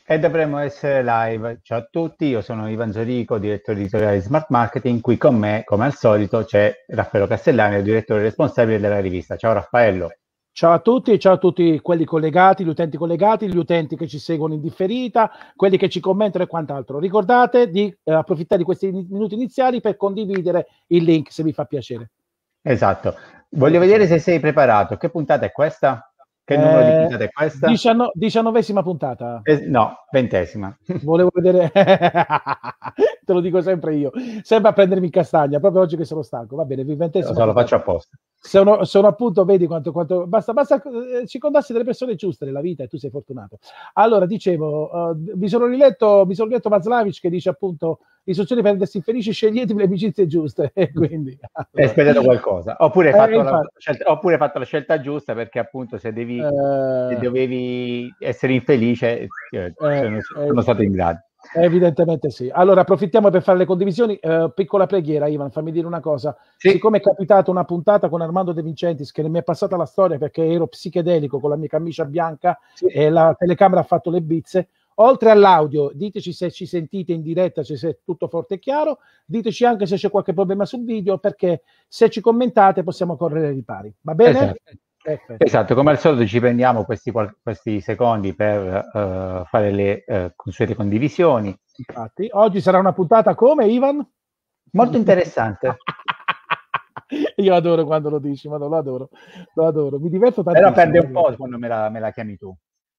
E dovremmo essere live. Ciao a tutti, io sono Ivan Zorico, direttore editoriale di Smart Marketing. Qui con me, come al solito, c'è Raffaello Castellani, il direttore responsabile della rivista. Ciao Raffaello. Ciao a tutti e ciao a tutti quelli collegati, gli utenti che ci seguono in differita, quelli che ci commentano e quant'altro. Ricordate di approfittare di questi minuti iniziali per condividere il link se vi fa piacere. Esatto. Voglio vedere se sei preparato. Che puntata è questa? Che numero di puntata è questa? 19ª puntata. No, 20ª. Volevo vedere, te lo dico sempre io, sempre a prendermi in castagna, proprio oggi che sono stanco. Va bene, 20ª. Lo faccio apposta. Sono appunto, vedi quanto basta circondarsi delle persone giuste nella vita e tu sei fortunato. Allora, dicevo, mi sono riletto Václavic che dice appunto istruzioni per rendersi infelici, sceglietevi le amicizie giuste e quindi hai spiegato qualcosa, oppure hai fatto la scelta giusta, perché appunto se dovevi essere infelice sono stato in grado. Evidentemente sì. Allora approfittiamo per fare le condivisioni. Piccola preghiera, Ivan, fammi dire una cosa. Sì. Siccome è capitata una puntata con Armando De Vincentis che mi è passata la storia perché ero psichedelico con la mia camicia bianca e la telecamera ha fatto le bizze, oltre all'audio diteci se ci sentite in diretta, se è tutto forte e chiaro, diteci anche se c'è qualche problema sul video, perché se ci commentate possiamo correre ai ripari, va bene? Esatto, come al solito ci prendiamo questi secondi per fare le consuete condivisioni. Infatti, oggi sarà una puntata come, Ivan? Molto interessante. Io adoro quando lo dici, ma lo adoro, mi diverto tantissimo. Però perde un po' quando me la chiami tu.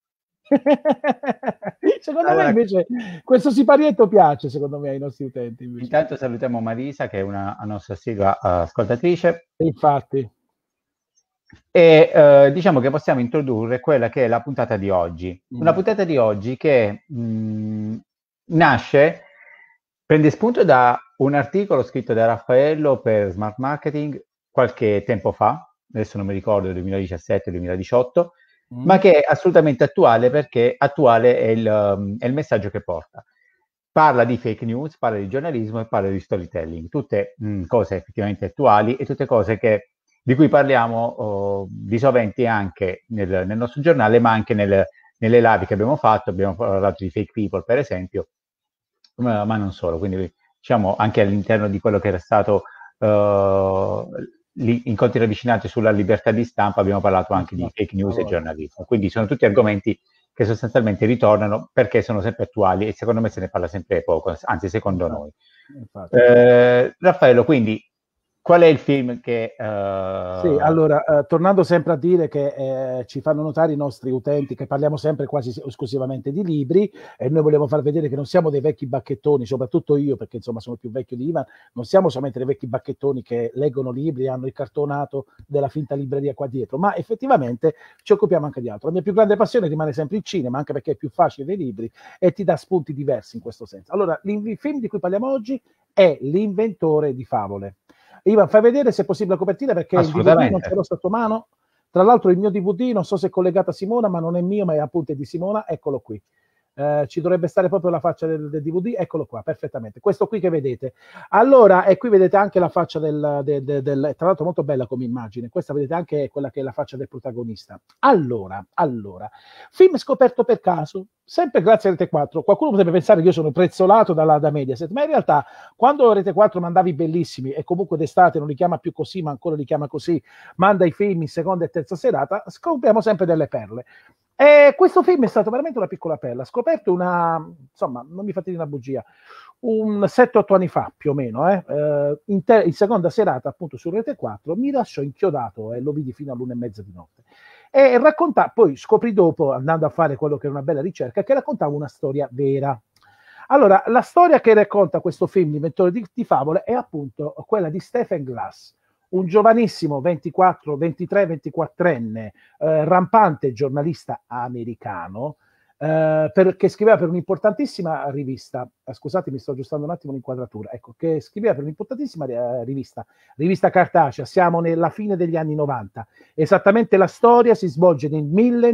Secondo me invece questo siparietto piace, secondo me, ai nostri utenti. Invece. Intanto salutiamo Marisa, che è una nostra assidua ascoltatrice. Infatti. E diciamo che possiamo introdurre quella che è la puntata di oggi. Una puntata di oggi che prende spunto da un articolo scritto da Raffaello per Smart Marketing qualche tempo fa, adesso non mi ricordo, 2017-2018, ma che è assolutamente attuale, perché attuale è il messaggio che porta. Parla di fake news, parla di giornalismo e parla di storytelling, tutte cose effettivamente attuali e tutte cose di cui parliamo di sovente anche nel nostro giornale, ma anche nelle live che abbiamo fatto. Abbiamo parlato di fake people, per esempio, ma non solo. Quindi diciamo anche all'interno di quello che era stato incontri ravvicinati sulla libertà di stampa, abbiamo parlato anche di fake news e giornalismo. Quindi sono tutti argomenti che sostanzialmente ritornano perché sono sempre attuali e secondo me se ne parla sempre poco, anzi secondo noi. Raffaello, quindi qual è il film che... Sì, allora, tornando sempre a dire che ci fanno notare i nostri utenti che parliamo sempre quasi esclusivamente di libri, e noi vogliamo far vedere che non siamo dei vecchi bacchettoni, soprattutto io, perché insomma sono più vecchio di Ivan, non siamo solamente dei vecchi bacchettoni che leggono libri e hanno il cartonato della finta libreria qua dietro, ma effettivamente ci occupiamo anche di altro. La mia più grande passione rimane sempre il cinema, anche perché è più facile dei libri e ti dà spunti diversi in questo senso. Allora, il film di cui parliamo oggi è L'inventore di favole. Ivan, fai vedere se è possibile la copertina, perché il DVD non ce l'ho sotto mano. Tra l'altro il mio DVD, non so se è collegato a Simona, ma non è mio, ma è appunto di Simona. Eccolo qui. Ci dovrebbe stare proprio la faccia del DVD, eccolo qua, perfettamente. Questo qui che vedete. Allora, e qui vedete anche la faccia tra l'altro molto bella come immagine. Questa vedete anche quella che è la faccia del protagonista. Allora, film scoperto per caso, sempre grazie a Rete 4. Qualcuno potrebbe pensare che io sono prezzolato da Mediaset, ma in realtà quando Rete 4 mandava i bellissimi, e comunque d'estate non li chiama più così, ma ancora li chiama così, manda i film in seconda e terza serata, scopriamo sempre delle perle. E questo film è stato veramente una piccola perla, scoperto insomma, non mi fate dire una bugia, un 7-8 anni fa più o meno, in seconda serata appunto su Rete 4, mi lasciò inchiodato e lo vidi fino all'1:30 di notte. E poi scoprì dopo, andando a fare quello che era una bella ricerca, che raccontava una storia vera. Allora, la storia che racconta questo film, L'inventore di favole, è appunto quella di Stephen Glass, un giovanissimo 23-24enne rampante giornalista americano che scriveva per un'importantissima rivista, scusate mi sto aggiustando un attimo l'inquadratura, ecco, che scriveva per un'importantissima rivista cartacea, siamo nella fine degli anni 90, esattamente la storia si svolge nel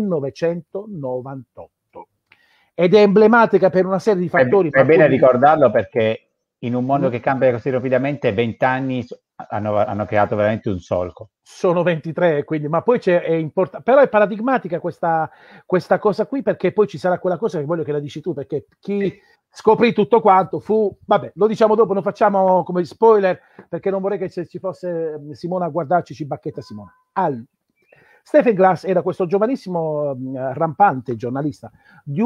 1998 ed è emblematica per una serie di fattori. È bene ricordarlo, perché in un mondo che cambia così rapidamente, 20 anni hanno creato veramente un solco. Sono 23, quindi, ma poi è importante, però è paradigmatica questa cosa qui, perché poi ci sarà quella cosa che voglio che la dici tu, perché chi scoprì tutto quanto fu, vabbè, lo diciamo dopo, non facciamo come spoiler, perché non vorrei che se ci fosse Simona a guardarci ci bacchetta Simona. Stephen Glass era questo giovanissimo rampante giornalista di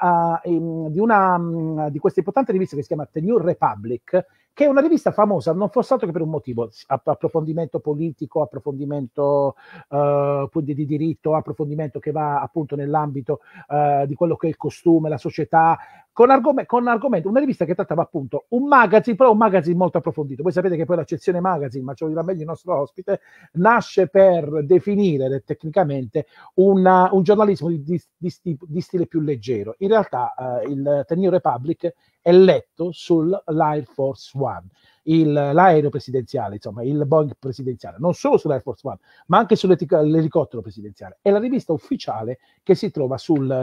di questa importante rivista che si chiama The New Republic, che è una rivista famosa non fosse altro che per un motivo: approfondimento politico, approfondimento di diritto, approfondimento che va appunto nell'ambito di quello che è il costume, la società, con argomento, una rivista che trattava appunto un magazine, però un magazine molto approfondito. Voi sapete che poi l'accezione magazine, ma ce lo dirà meglio il nostro ospite, nasce per definire tecnicamente un giornalismo di stile più leggero. In realtà il The New Republic è letto sull'Air Force One, l'aereo presidenziale, insomma, il Boeing presidenziale, non solo sull'Air Force One, ma anche sull'elicottero presidenziale. È la rivista ufficiale che si trova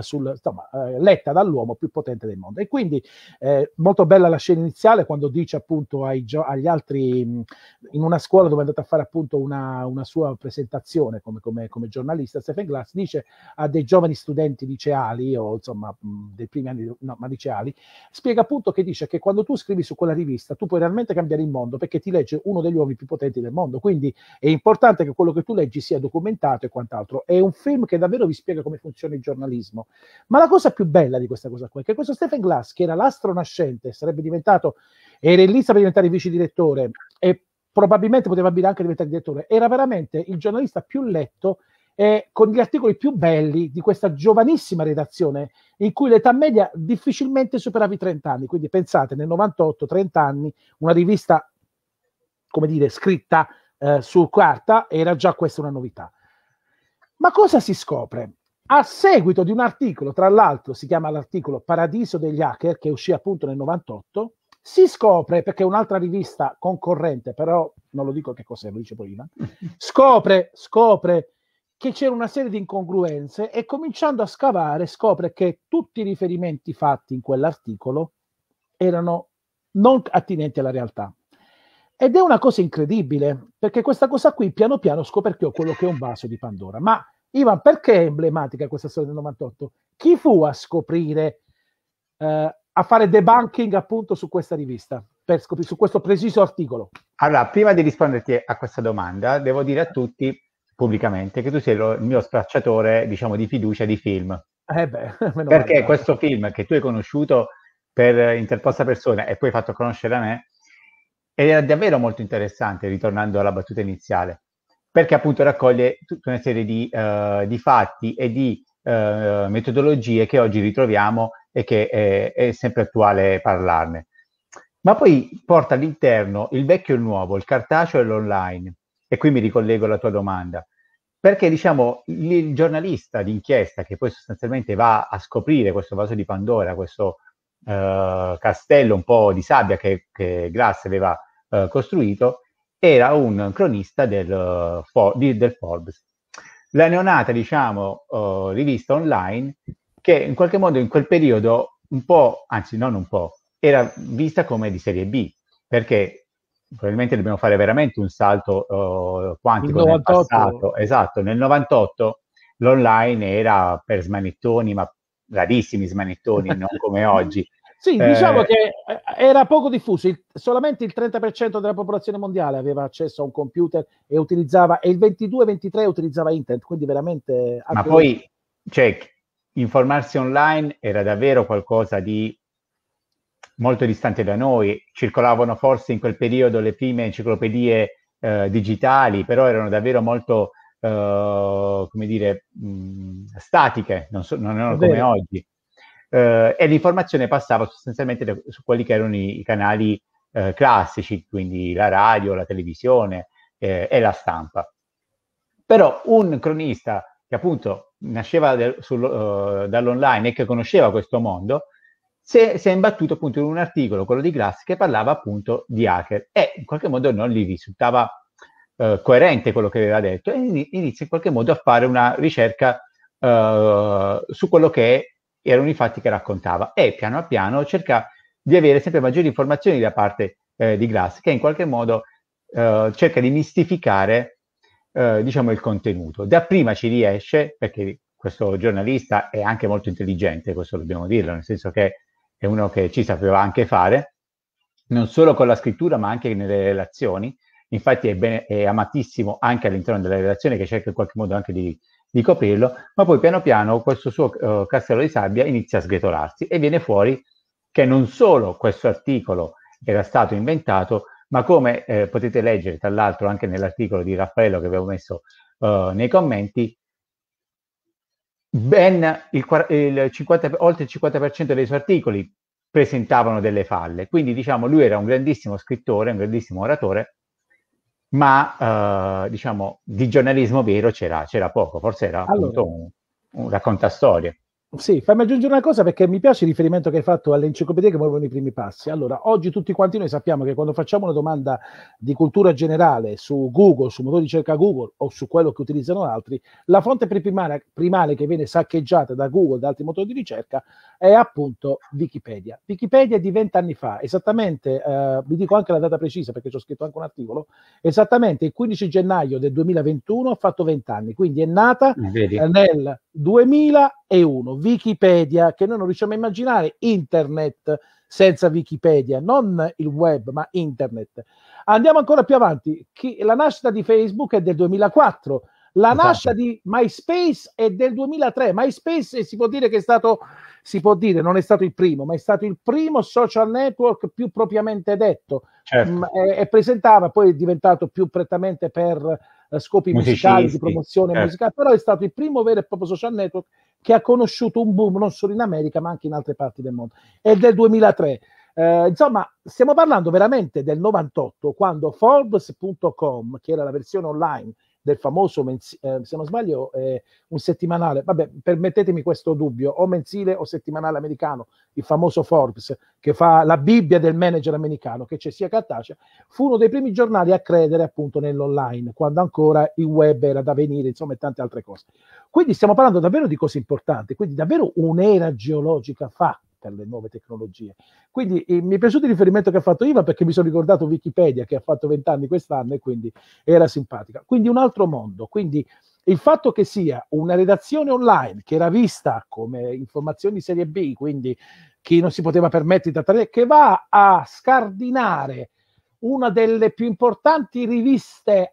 letta dall'uomo più potente del mondo. E quindi molto bella la scena iniziale, quando dice appunto agli altri, in una scuola dove è andato a fare appunto una sua presentazione come giornalista, Stephen Glass dice a dei giovani studenti liceali, o insomma dei primi anni, no, ma liceali, spiega appunto che dice che quando tu scrivi su quella rivista tu puoi realmente cambiare il mondo, perché ti legge uno degli uomini più potenti del mondo, quindi è importante che quello che tu leggi sia documentato e quant'altro. È un film che davvero vi spiega come funziona il giornalismo. Ma la cosa più bella di questa cosa qua è che questo Stephen Glass, che era l'astro nascente, era in lista per diventare vice direttore e probabilmente poteva anche diventare direttore, era veramente il giornalista più letto e con gli articoli più belli di questa giovanissima redazione, in cui l'età media difficilmente superava i 30 anni. Quindi pensate, nel 98, 30 anni, una rivista, come dire, scritta su carta, era già questa una novità. Ma cosa si scopre? A seguito di un articolo, tra l'altro si chiama l'articolo Paradiso degli hacker, che uscì appunto nel 98, si scopre, perché è un'altra rivista concorrente, però non lo dico che cos'è, lo dice poi Ivan, scopre che c'era una serie di incongruenze, e cominciando a scavare scopre che tutti i riferimenti fatti in quell'articolo erano non attinenti alla realtà. Ed è una cosa incredibile, perché questa cosa qui piano piano scoperchiò quello che è un vaso di Pandora. Ma Ivan, perché è emblematica questa storia del 98? Chi fu a scoprire, a fare debunking appunto su questa rivista, su questo preciso articolo? Allora, prima di risponderti a questa domanda, devo dire a tutti pubblicamente che tu sei il mio spacciatore, diciamo, di fiducia di film. Perché questo film che tu hai conosciuto per interposta persona e poi fatto conoscere a me, era davvero molto interessante, ritornando alla battuta iniziale, perché appunto raccoglie tutta una serie di fatti e di metodologie che oggi ritroviamo e che è sempre attuale parlarne. Ma poi porta all'interno il vecchio e il nuovo, il cartaceo e l'online. E qui mi ricollego alla tua domanda, perché diciamo il giornalista d'inchiesta che poi sostanzialmente va a scoprire questo vaso di Pandora, questo castello un po' di sabbia che Glass aveva costruito, era un cronista del Forbes, la neonata, diciamo, rivista online che in qualche modo in quel periodo un po', anzi non un po', era vista come di serie B, perché probabilmente dobbiamo fare veramente un salto quantico nel passato. Esatto, nel 98 l'online era per smanettoni, ma rarissimi smanettoni, non come oggi. Sì, diciamo che era poco diffuso, solamente il 30% della popolazione mondiale aveva accesso a un computer e utilizzava, e il 22-23 utilizzava internet, quindi veramente... Ma poi, cioè, informarsi online era davvero qualcosa di molto distante da noi. Circolavano forse in quel periodo le prime enciclopedie digitali, però erano davvero molto, come dire, statiche, non erano come oggi. E l'informazione passava sostanzialmente su quelli che erano i canali classici, quindi la radio, la televisione e la stampa. Però un cronista che appunto nasceva dall'online e che conosceva questo mondo si è imbattuto appunto in un articolo, quello di Glass, che parlava appunto di hacker e in qualche modo non gli risultava coerente quello che aveva detto, e inizia in qualche modo a fare una ricerca su quello che erano i fatti che raccontava, e piano piano cerca di avere sempre maggiori informazioni da parte di Glass, che in qualche modo cerca di mistificare diciamo il contenuto. Dapprima ci riesce, perché questo giornalista è anche molto intelligente, questo dobbiamo dirlo, nel senso che è uno che ci sapeva anche fare, non solo con la scrittura ma anche nelle relazioni. Infatti è amatissimo anche all'interno della relazione, che cerca in qualche modo anche di coprirlo, ma poi piano piano questo suo castello di sabbia inizia a sgretolarsi e viene fuori che non solo questo articolo era stato inventato, ma come potete leggere tra l'altro anche nell'articolo di Raffaello che avevo messo nei commenti, ben oltre il 50% dei suoi articoli presentavano delle falle. Quindi diciamo lui era un grandissimo scrittore, un grandissimo oratore, ma diciamo di giornalismo vero c'era poco, forse era appunto un raccontastorie. Sì, fammi aggiungere una cosa perché mi piace il riferimento che hai fatto alle enciclopedie che muovono i primi passi. Allora, oggi tutti quanti noi sappiamo che quando facciamo una domanda di cultura generale su Google, su motori di ricerca Google o su quello che utilizzano altri, la fonte primaria che viene saccheggiata da Google, da altri motori di ricerca, è appunto Wikipedia. Wikipedia di 20 anni fa, esattamente, vi dico anche la data precisa perché ci ho scritto anche un articolo, esattamente il 15 gennaio del 2021 ha fatto 20 anni, quindi è nata nel 2001. Wikipedia, che noi non riusciamo a immaginare internet senza Wikipedia, non il web, ma internet. Andiamo ancora più avanti. La nascita di Facebook è del 2004, la nascita di MySpace è del 2003. MySpace si può dire che è stato, non è stato il primo, ma è stato il primo social network più propriamente detto. Certo. E presentava, poi è diventato più prettamente per scopi musicali, di promozione musicale, però è stato il primo vero e proprio social network che ha conosciuto un boom non solo in America ma anche in altre parti del mondo. È del 2003. Insomma, stiamo parlando veramente del 98, quando Forbes.com, che era la versione online del famoso, se non sbaglio, un settimanale, vabbè, permettetemi questo dubbio, o mensile o settimanale americano, il famoso Forbes, che fa la Bibbia del manager americano, che c'è sia cartacea, fu uno dei primi giornali a credere appunto nell'online, quando ancora il web era da venire, insomma, e tante altre cose. Quindi stiamo parlando davvero di cose importanti, quindi davvero un'era geologica fa per le nuove tecnologie. Quindi mi è piaciuto il riferimento che ha fatto Ivan, perché mi sono ricordato Wikipedia che ha fatto 20 anni quest'anno e quindi era simpatica. Quindi un altro mondo, quindi il fatto che sia una redazione online che era vista come informazioni di serie B, quindi chi non si poteva permettere di trattare, che va a scardinare una delle più importanti riviste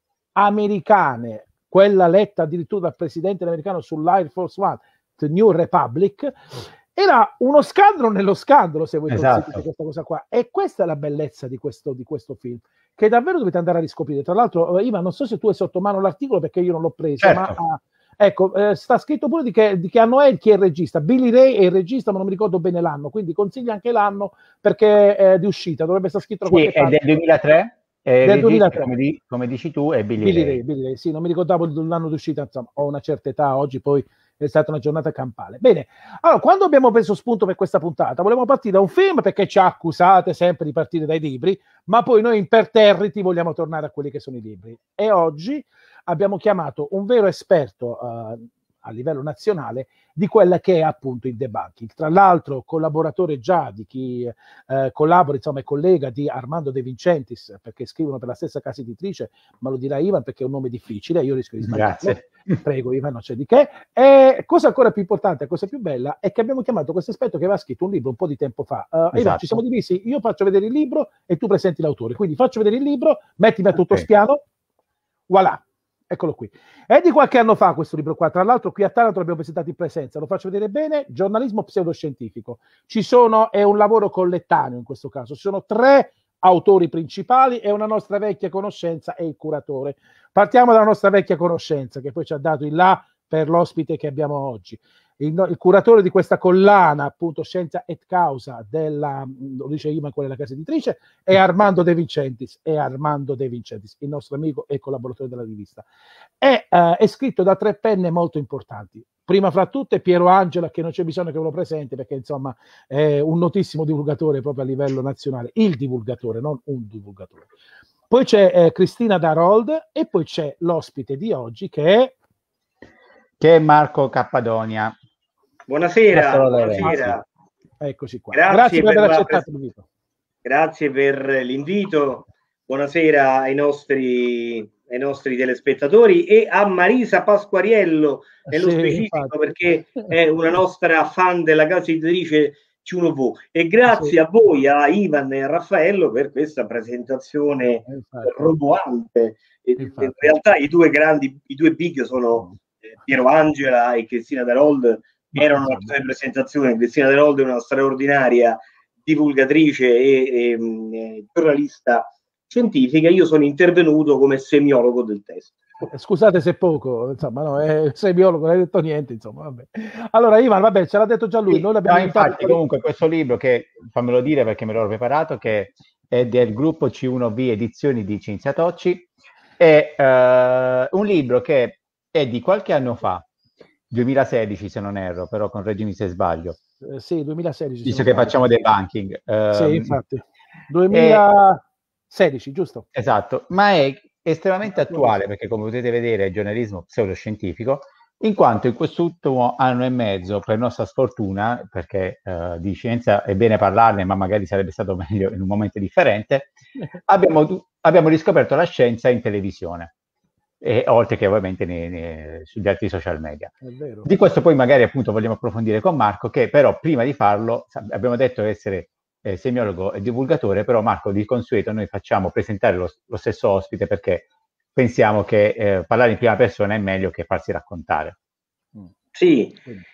americane, quella letta addirittura dal presidente americano sull'Air Force One, The New Republic, era uno scandalo nello scandalo, se voi considerate questa cosa qua. E questa è la bellezza di questo film, che davvero dovete andare a riscoprire. Tra l'altro, Ivan, non so se tu hai sotto mano l'articolo perché io non l'ho preso, ma ecco, sta scritto pure di che anno è, chi è il regista. Billy Ray è il regista, ma non mi ricordo bene l'anno, quindi consiglia anche l'anno perché è di uscita, dovrebbe essere scritto da qualche parte. È del 2003. Del 2003. Come dici tu, è Billy Ray. Sì, non mi ricordavo l'anno di uscita, insomma, ho una certa età oggi, poi è stata una giornata campale. Bene, allora, quando abbiamo preso spunto per questa puntata, volevamo partire da un film perché ci accusate sempre di partire dai libri, ma poi noi imperterriti vogliamo tornare a quelli che sono i libri. E oggi abbiamo chiamato un vero esperto a livello nazionale di quella che è appunto il debunking. Tra l'altro collaboratore già di chi collabora, insomma è collega di Armando De Vincentis, perché scrivono per la stessa casa editrice, ma lo dirà Ivan perché è un nome difficile, io rischio di sbagliarlo. Grazie. Prego Ivan, non c'è di che. E cosa ancora più importante, cosa più bella, è che abbiamo chiamato questo esperto che aveva scritto un libro un po' di tempo fa. Ivan, ci siamo divisi, io faccio vedere il libro e tu presenti l'autore, quindi faccio vedere il libro, mettimi a tutto spiano, voilà. Eccolo qui. È di qualche anno fa questo libro qua, tra l'altro qui a Taranto l'abbiamo presentato in presenza, lo faccio vedere bene, giornalismo pseudoscientifico. È un lavoro collettaneo in questo caso, ci sono 3 autori principali e una nostra vecchia conoscenza è il curatore. Partiamo dalla nostra vecchia conoscenza che poi ci ha dato il là per l'ospite che abbiamo oggi. Il curatore di questa collana, appunto Scienza et Causa, lo dice Ivan, quella della casa editrice, è Armando De Vincentis, il nostro amico e collaboratore della rivista. È scritto da 3 penne molto importanti. Prima fra tutte Piero Angela, che non c'è bisogno che ve lo presenti, perché insomma è un notissimo divulgatore proprio a livello nazionale, il divulgatore, non un divulgatore. Poi c'è Cristina Darold e poi c'è l'ospite di oggi che è Marco Cappadonia. Buonasera. Eccoci qua. Grazie per aver accettato l'invito. Grazie per l'invito. buonasera ai nostri telespettatori e a Marisa Pasquariello nello specifico, perché è una nostra fan della casa editrice C1V, e grazie a voi, a Ivan e a Raffaello, per questa presentazione roboante. In realtà i due big sono Piero Angela e Cristina Darold, erano una presentazione. Cristina Darold è una straordinaria divulgatrice e giornalista scientifica. Io sono intervenuto come semiologo del testo. Scusate se poco, insomma, no, è semiologo, non hai detto niente, insomma, vabbè. Allora, Ivan, vabbè, ce l'ha detto già lui. Sì, noi l'abbiamo infatti, comunque, questo libro, che fammelo dire perché me l'ho preparato, che è del gruppo C1V Edizioni di Cinzia Tocci, è un libro che è di qualche anno fa, 2016 se non erro, però correggimi se sbaglio. Sì, 2016. Visto che facciamo debunking. Sì, infatti. 2016, giusto? Esatto, ma è estremamente attuale perché, come potete vedere, è giornalismo pseudoscientifico, in quanto in quest'ultimo anno e mezzo, per nostra sfortuna, perché di scienza è bene parlarne, ma magari sarebbe stato meglio in un momento differente, abbiamo riscoperto la scienza in televisione, oltre che ovviamente sugli altri social media. Di questo poi magari appunto vogliamo approfondire con Marco, che però prima di farlo abbiamo detto essere semiologo e divulgatore, però Marco, di consueto noi facciamo presentare lo stesso ospite, perché pensiamo che parlare in prima persona è meglio che farsi raccontare. Sì,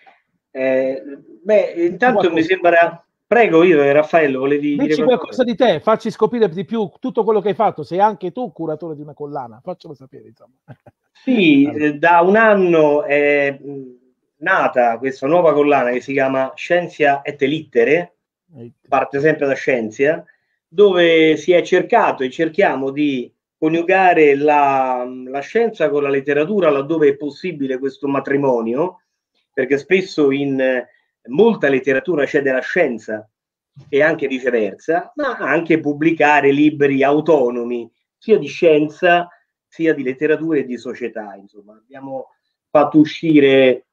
intanto mi sembra... Prego, io Raffaello, volevi dire qualcosa di te, facci scoprire di più tutto quello che hai fatto, sei anche tu curatore di una collana, faccelo sapere, insomma. Sì, da un anno è nata questa nuova collana che si chiama Scientia et Littere, parte sempre da Scientia, dove si è cercato e cerchiamo di coniugare la scienza con la letteratura laddove è possibile questo matrimonio, perché spesso in molta letteratura c'è della scienza e anche viceversa, ma anche pubblicare libri autonomi sia di scienza sia di letteratura e di società. Insomma, abbiamo fatto uscire,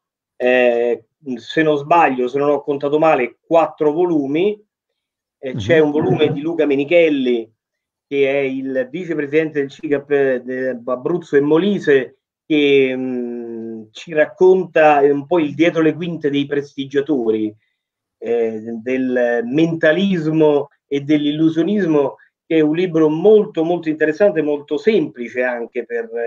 se non sbaglio, se non ho contato male, 4 volumi. C'è un volume di Luca Menichelli, che è il vicepresidente del CIGAP Abruzzo e Molise, che ci racconta un po' il dietro le quinte dei prestigiatori, del mentalismo e dell'illusionismo, che è un libro molto molto interessante, molto semplice anche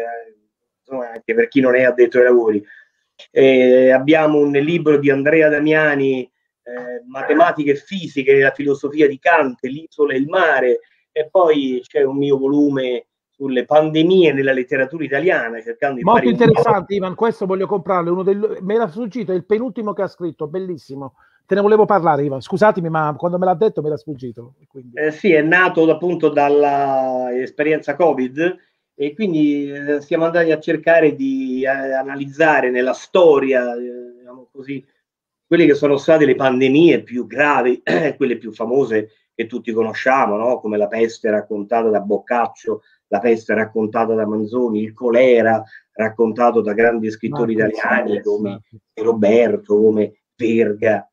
per chi non è addetto ai lavori. Abbiamo un libro di Andrea Damiani, Matematica e fisica nella filosofia di Kant, L'isola e il mare, e poi c'è un mio volume sulle pandemie nella letteratura italiana, cercando di molto interessante, Ivan, questo voglio comprarlo, me l'ha sfuggito, è il penultimo che ha scritto, bellissimo. Te ne volevo parlare, Ivan, scusatemi, ma quando me l'ha detto me l'ha sfuggito. Sì, è nato appunto dalla esperienza Covid, e quindi siamo andati a cercare di analizzare nella storia, diciamo così, quelle che sono state le pandemie più gravi, quelle più famose che tutti conosciamo, no? Come la peste raccontata da Boccaccio, la peste raccontata da Manzoni, il colera raccontato da grandi scrittori italiani come Roberto, come Verga,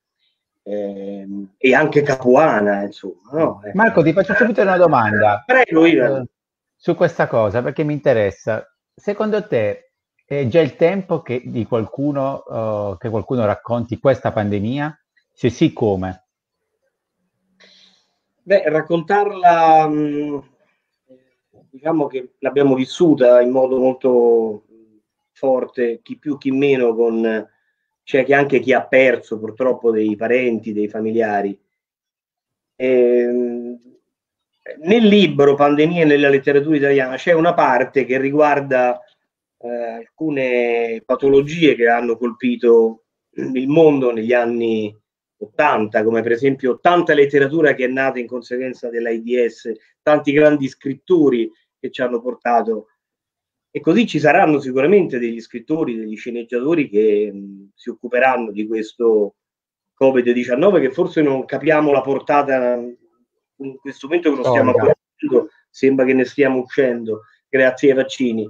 e anche Capuana, insomma. No? Marco, ti faccio subito una domanda. Prego, Ivan. Su questa cosa, perché mi interessa. Secondo te è già il tempo che qualcuno racconti questa pandemia? Se sì, come? Beh, raccontarla, diciamo che l'abbiamo vissuta in modo molto forte, chi più chi meno, c'è anche chi ha perso purtroppo dei parenti, dei familiari. Nel libro Pandemie nella letteratura italiana c'è una parte che riguarda alcune patologie che hanno colpito il mondo negli anni 80, come per esempio tanta letteratura che è nata in conseguenza dell'AIDS, tanti grandi scrittori che ci hanno portato, e così ci saranno sicuramente degli scrittori, degli sceneggiatori che si occuperanno di questo Covid-19, che forse non capiamo la portata in questo momento che lo stiamo facendo, sembra che ne stiamo uscendo grazie ai vaccini.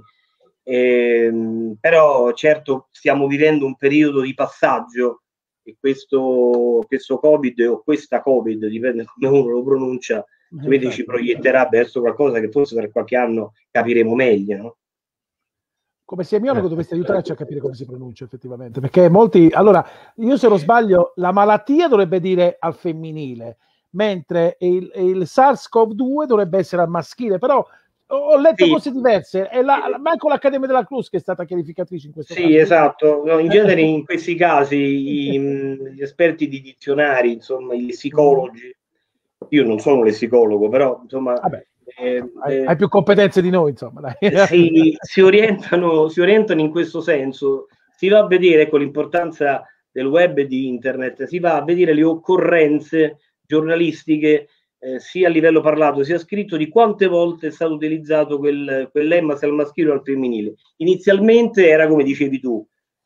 Però certo stiamo vivendo un periodo di passaggio, e questo Covid o questa Covid, dipende come uno lo pronuncia, Quindi ci proietterà verso qualcosa che forse per qualche anno capiremo meglio, no? Come semiologo dovresti aiutarci a capire come si pronuncia effettivamente, perché molti... Allora, io se non sbaglio, la malattia dovrebbe dire al femminile, mentre il SARS-CoV-2 dovrebbe essere al maschile, però ho letto cose diverse, e manco l'Accademia della Cruz che è stata chiarificatrice in questo caso. Sì, esatto. No, in genere in questi casi gli esperti di dizionari, insomma, i lessicologi, io non sono un lessicologo, però insomma... Vabbè. Hai più competenze di noi, insomma. Dai. Si orientano in questo senso. Si va a vedere, con l'importanza del web e di internet, si va a vedere le occorrenze giornalistiche, sia a livello parlato sia scritto, di quante volte è stato utilizzato quel lemma, sia al maschile o al femminile. Inizialmente era come dicevi tu,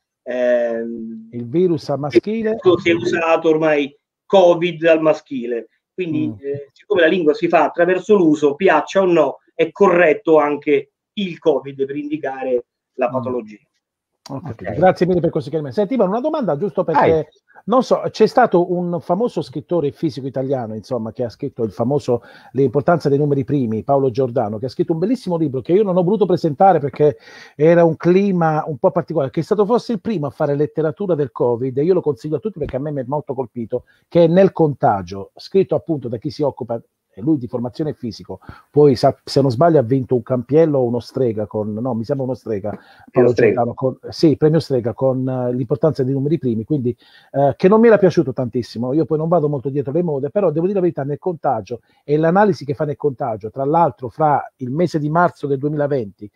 il virus al maschile, si è usato ormai Covid al maschile. Quindi, siccome la lingua si fa attraverso l'uso, piaccia o no, è corretto anche il Covid per indicare la patologia. Okay. Grazie mille per questo chiarimento. Senti, una domanda giusto perché, non so, c'è stato un famoso scrittore fisico italiano, insomma, che ha scritto il famoso L'importanza dei numeri primi, Paolo Giordano, che ha scritto un bellissimo libro che io non ho voluto presentare perché era un clima un po' particolare, che è stato forse il primo a fare letteratura del Covid, e io lo consiglio a tutti perché a me mi è molto colpito, che è Nel contagio, scritto appunto da chi si occupa, lui di formazione fisico, poi se non sbaglio ha vinto un campiello o uno strega mi sembra uno strega, Paolo Giordano, premio strega con l'importanza dei numeri primi, quindi che non mi era piaciuto tantissimo. Io poi non vado molto dietro le mode, però devo dire la verità, Nel contagio e l'analisi che fa Nel contagio, tra l'altro fra il mese di marzo del 2020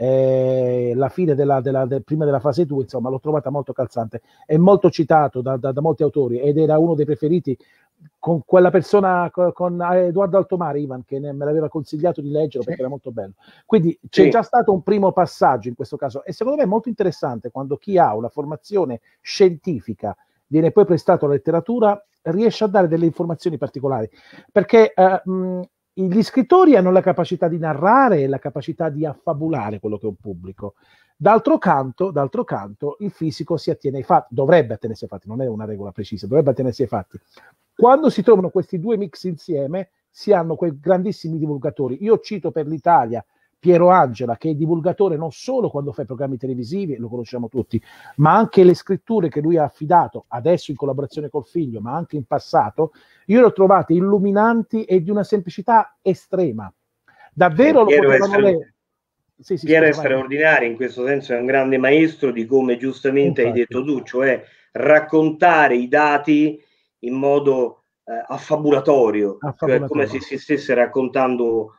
la fine prima della fase 2, insomma, l'ho trovata molto calzante, è molto citato da molti autori ed era uno dei preferiti, con quella persona, con Edoardo Altomare, Ivan, che me l'aveva consigliato di leggerlo perché era molto bello. Quindi c'è già stato un primo passaggio in questo caso, e secondo me è molto interessante quando chi ha una formazione scientifica viene poi prestato alla letteratura, riesce a dare delle informazioni particolari, perché gli scrittori hanno la capacità di narrare e la capacità di affabulare quello che è un pubblico. D'altro canto, il fisico si attiene ai fatti, dovrebbe attenersi ai fatti, non è una regola precisa, dovrebbe attenersi ai fatti. Quando si trovano questi due mix insieme, si hanno quei grandissimi divulgatori. Io cito per l'Italia Piero Angela, che è divulgatore non solo quando fa i programmi televisivi, lo conosciamo tutti, ma anche le scritture che lui ha affidato, adesso in collaborazione col figlio, ma anche in passato, io le ho trovate illuminanti e di una semplicità estrema. Davvero lo potevano leggere. Piero è straordinario, in questo senso è un grande maestro di come giustamente hai detto tu, cioè raccontare i dati in modo affabulatorio, cioè come se si stesse raccontando,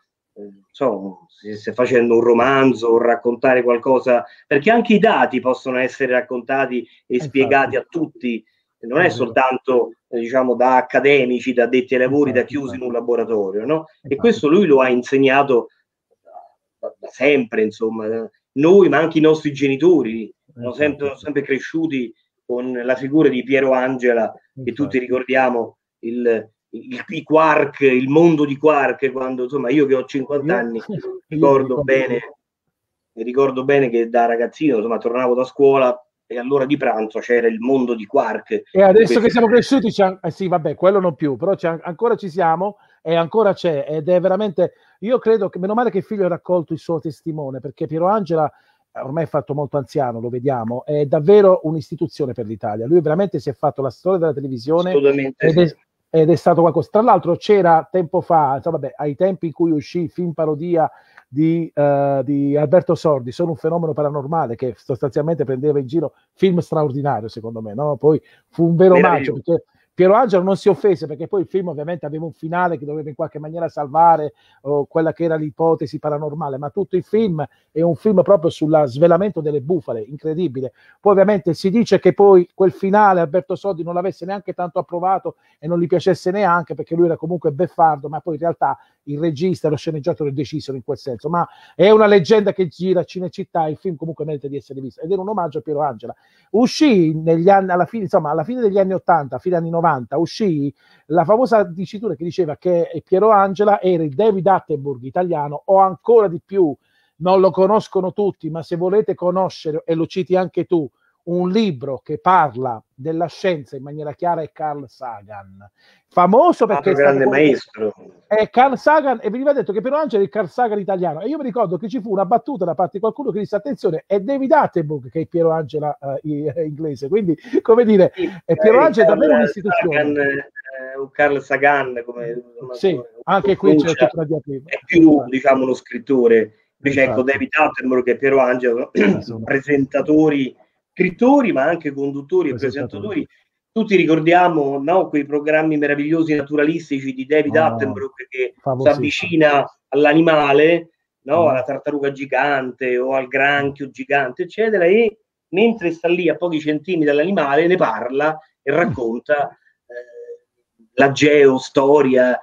si stesse facendo un romanzo o raccontare qualcosa, perché anche i dati possono essere raccontati e spiegati a tutti, non è soltanto diciamo da accademici, da addetti ai lavori, da chiusi in un laboratorio, no? E questo lui lo ha insegnato da sempre, insomma, noi, ma anche i nostri genitori sono sempre cresciuti con la figura di Piero Angela, che tutti ricordiamo, i quark, il mondo di quark, quando insomma io che ho 50 anni ricordo bene che da ragazzino insomma tornavo da scuola e all'ora di pranzo c'era il mondo di quark. E adesso che siamo cresciuti, sì, vabbè, quello non più, però ancora ci siamo e ancora c'è, ed è veramente, io credo che meno male che il figlio ha raccolto il suo testimone, perché Piero Angela ormai è fatto molto anziano, lo vediamo, è davvero un'istituzione per l'Italia. Lui veramente si è fatto la storia della televisione ed è stato qualcosa. Tra l'altro c'era tempo fa, insomma, ai tempi in cui uscì il film parodia di Alberto Sordi, Sono un fenomeno paranormale, che sostanzialmente prendeva in giro, film straordinario secondo me, no? Poi fu un vero omaggio, perché Piero Angelo non si offese, perché poi il film ovviamente aveva un finale che doveva in qualche maniera salvare quella che era l'ipotesi paranormale, ma tutto il film è un film proprio sul svelamento delle bufale, incredibile. Poi ovviamente si dice che poi quel finale Alberto Sordi non l'avesse neanche tanto approvato e non gli piacesse neanche, perché lui era comunque beffardo, ma poi in realtà il regista e lo sceneggiatore decisero in quel senso. Ma è una leggenda che gira a Cinecittà, il film comunque merita di essere visto, ed era un omaggio a Piero Angela. Uscì negli anni, alla fine degli anni 80, fine anni 90, uscì la famosa dicitura che diceva che Piero Angela era il David Attenborough italiano, o ancora di più, non lo conoscono tutti, ma se volete conoscere, e lo citi anche tu, un libro che parla della scienza in maniera chiara è Carl Sagan, famoso perché è grande maestro. È Carl Sagan, e veniva detto che Piero Angela è il Carl Sagan italiano, e io mi ricordo che ci fu una battuta da parte di qualcuno che disse attenzione, è David Attenborough che è Piero Angela inglese, quindi come dire, è Piero Angela è davvero un'istituzione. Un Carl Sagan, come sì, anche qui c'è tutta una diatriba. È più, diciamo, uno scrittore. Invece ecco, David Attenborough e Piero Angela, presentatori, scrittori, ma anche conduttori e presentatori. Tutti ricordiamo, no, quei programmi meravigliosi naturalistici di David Attenborough che si avvicina all'animale, no, alla tartaruga gigante o al granchio gigante, eccetera, e mentre sta lì a pochi centimetri dall'animale ne parla e racconta la geostoria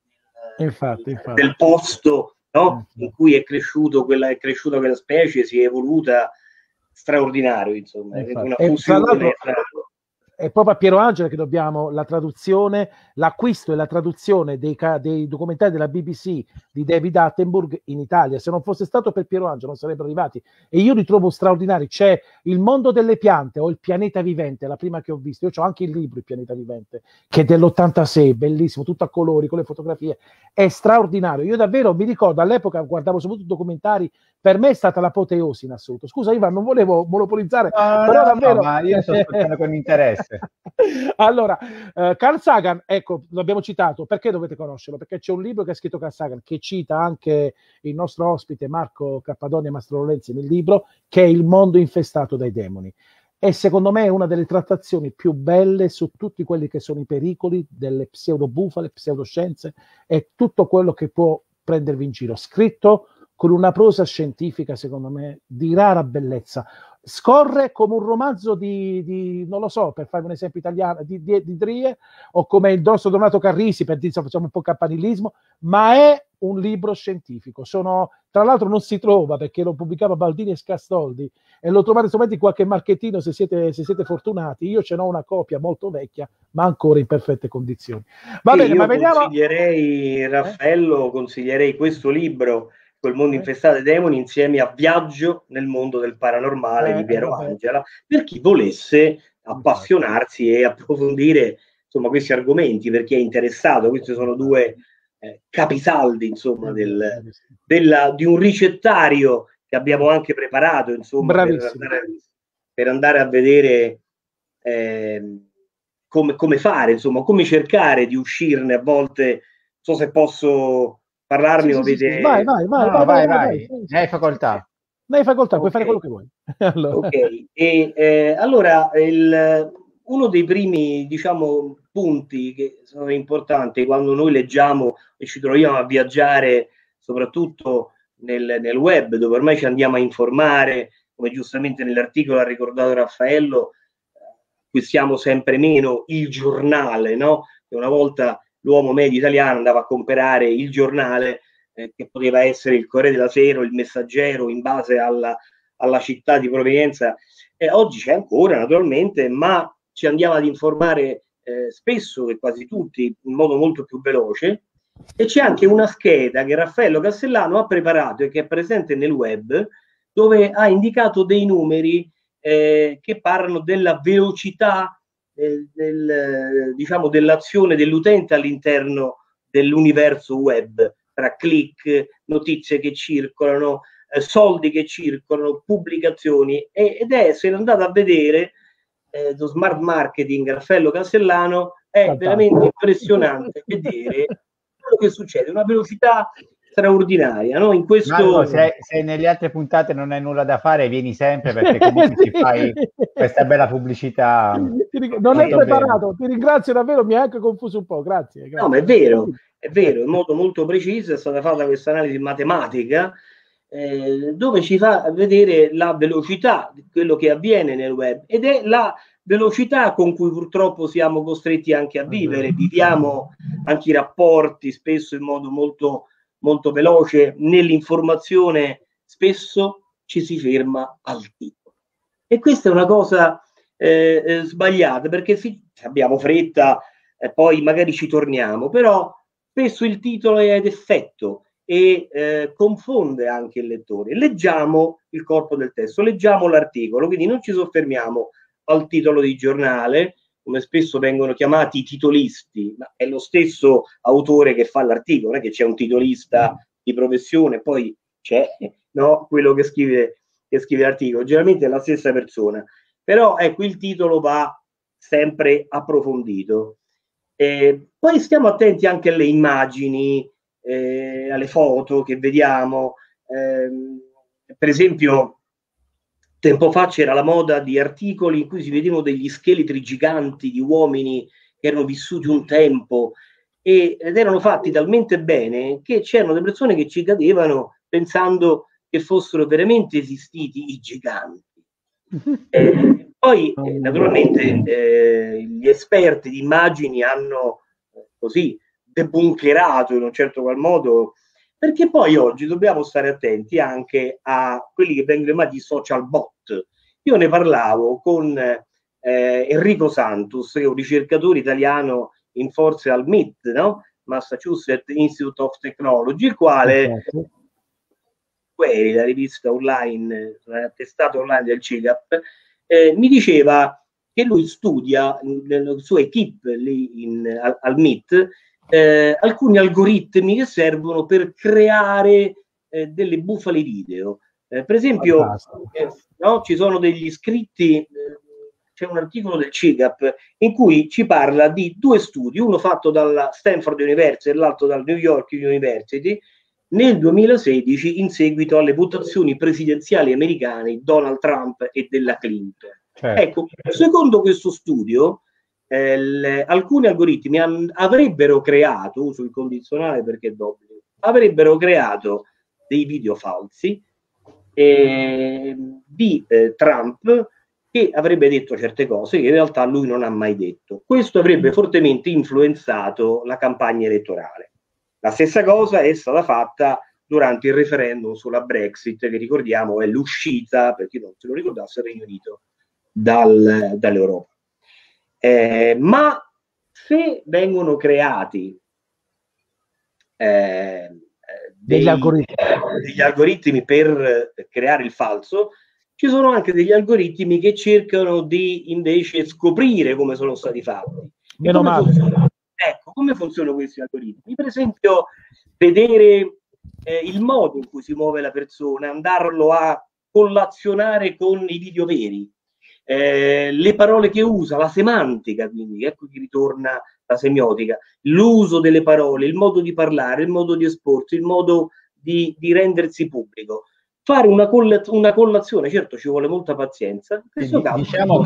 del posto, no? In cui è cresciuta quella specie, si è evoluta, straordinario, insomma, è una fusione. È proprio a Piero Angela che dobbiamo la traduzione, l'acquisto e la traduzione dei documentari della BBC di David Attenborough in Italia. Se non fosse stato per Piero Angela non sarebbero arrivati, e io li trovo straordinari. C'è Il mondo delle piante o Il pianeta vivente, la prima che ho visto, io ho anche il libro Il pianeta vivente, che è dell'86, bellissimo, tutto a colori, con le fotografie, è straordinario. Io davvero mi ricordo, all'epoca guardavo soprattutto documentari, per me è stata l'apoteosi in assoluto. Scusa Ivan, non volevo monopolizzare, però davvero... ma io sto ascoltando con interesse. Allora, Carl Sagan, ecco, l'abbiamo citato, perché dovete conoscerlo? Perché c'è un libro che ha scritto Carl Sagan, che cita anche il nostro ospite Marco Cappadoni e Mastro Lorenzi nel libro, che è Il mondo infestato dai demoni. E secondo me è una delle trattazioni più belle su tutti quelli che sono i pericoli delle pseudobufale, pseudoscienze e tutto quello che può prendervi in giro. Scritto con una prosa scientifica, secondo me, di rara bellezza. Scorre come un romanzo di non lo so, per fare un esempio italiano, di Drie, o come Il Dosso Donato Carrisi, per dire, facciamo un po' campanilismo, ma è un libro scientifico. Tra l'altro non si trova, perché lo pubblicava Baldini e Scastoldi, e lo trovate solamente in qualche marchettino se siete fortunati. Io ce n'ho una copia molto vecchia, ma ancora in perfette condizioni. Va bene, ma vediamo... Consiglierei, Raffaello, consiglierei questo libro, Quel mondo infestato dai demoni, insieme a Viaggio nel mondo del paranormale di Piero Angela, per chi volesse appassionarsi e approfondire, insomma, questi argomenti, per chi è interessato. Questi sono due capisaldi, insomma, di un ricettario che abbiamo anche preparato, insomma, per andare a vedere come fare, insomma, come cercare di uscirne. A volte, non so se posso parlarmi o avete... Vai. Ne hai facoltà. Puoi fare quello che vuoi. Allora. Ok, allora uno dei primi, diciamo, punti che sono importanti quando noi leggiamo e ci troviamo a viaggiare, soprattutto nel web, dove ormai ci andiamo a informare, come giustamente nell'articolo ha ricordato Raffaello, acquistiamo sempre meno il giornale, no? Che una volta l'uomo medio italiano andava a comprare il giornale, che poteva essere il Corriere della Sera o il Messaggero, in base alla città di provenienza. Oggi c'è ancora, naturalmente, ma ci andiamo ad informare spesso, e quasi tutti, in modo molto più veloce. E c'è anche una scheda che Raffaello Castellano ha preparato e che è presente nel web, dove ha indicato dei numeri che parlano della velocità diciamo, dell'azione dell'utente all'interno dell'universo web, tra click, notizie che circolano, soldi che circolano, pubblicazioni, ed è, se andate a vedere lo smart marketing Raffaello Castellano, è veramente impressionante vedere quello che succede, una velocità straordinaria, no? In questo... Marco, se nelle altre puntate non hai nulla da fare, vieni sempre, perché comunque ci fai questa bella pubblicità. Non è preparato, ti ringrazio davvero, mi ha anche confuso un po', grazie. No, ma è vero, in modo molto preciso è stata fatta questa analisi matematica dove ci fa vedere la velocità di quello che avviene nel web, ed è la velocità con cui purtroppo siamo costretti anche a vivere. Viviamo anche i rapporti spesso in modo molto molto veloce, nell'informazione spesso ci si ferma al titolo, e questa è una cosa sbagliata, perché abbiamo fretta e poi magari ci torniamo, però spesso il titolo è ad effetto, e confonde anche il lettore. Leggiamo il corpo del testo, leggiamo l'articolo, quindi non ci soffermiamo al titolo di giornale, come spesso vengono chiamati i titolisti, ma è lo stesso autore che fa l'articolo, non è che c'è un titolista di professione, poi c'è quello che scrive l'articolo, generalmente è la stessa persona, però ecco, il titolo va sempre approfondito. Poi stiamo attenti anche alle immagini, alle foto che vediamo. Per esempio, tempo fa c'era la moda di articoli in cui si vedevano degli scheletri giganti di uomini che erano vissuti un tempo ed erano fatti talmente bene che c'erano delle persone che ci cadevano pensando che fossero veramente esistiti i giganti. Poi naturalmente gli esperti di immagini hanno così debunkerato in un certo qual modo, perché poi oggi dobbiamo stare attenti anche a quelli che vengono chiamati social bot. Io ne parlavo con Enrico Santos, che è un ricercatore italiano in forze al MIT, no? Massachusetts Institute of Technology, il quale Query, la rivista online, la testata online del CIGAP, mi diceva che lui studia nella sua equipe lì al MIT alcuni algoritmi che servono per creare delle bufale video. Per esempio, no, ci sono degli scritti, c'è un articolo del CIGAP in cui ci parla di due studi, uno fatto dalla Stanford University e l'altro dal New York University, nel 2016 in seguito alle votazioni presidenziali americane di Donald Trump e della Clinton. Certo. Ecco, secondo questo studio, alcuni algoritmi avrebbero creato, uso il condizionale perché è d'obbligo, avrebbero creato dei video falsi di Trump, che avrebbe detto certe cose che in realtà lui non ha mai detto. Questo avrebbe fortemente influenzato la campagna elettorale. La stessa cosa è stata fatta durante il referendum sulla Brexit, che ricordiamo è l'uscita, per chi non se lo ricordasse, del Regno Unito dall'Europa. Ma se vengono creati degli algoritmi per creare il falso, ci sono anche degli algoritmi che cercano di invece scoprire come sono stati fatti. Meno male. Ecco, come funzionano questi algoritmi? Per esempio, vedere il modo in cui si muove la persona, andarlo a collazionare con i video veri, le parole che usa, la semantica, quindi ecco che ritorna la semiotica, l'uso delle parole, il modo di parlare, il modo di esporsi, il modo di rendersi pubblico. Fare una collazione, certo ci vuole molta pazienza. Diciamo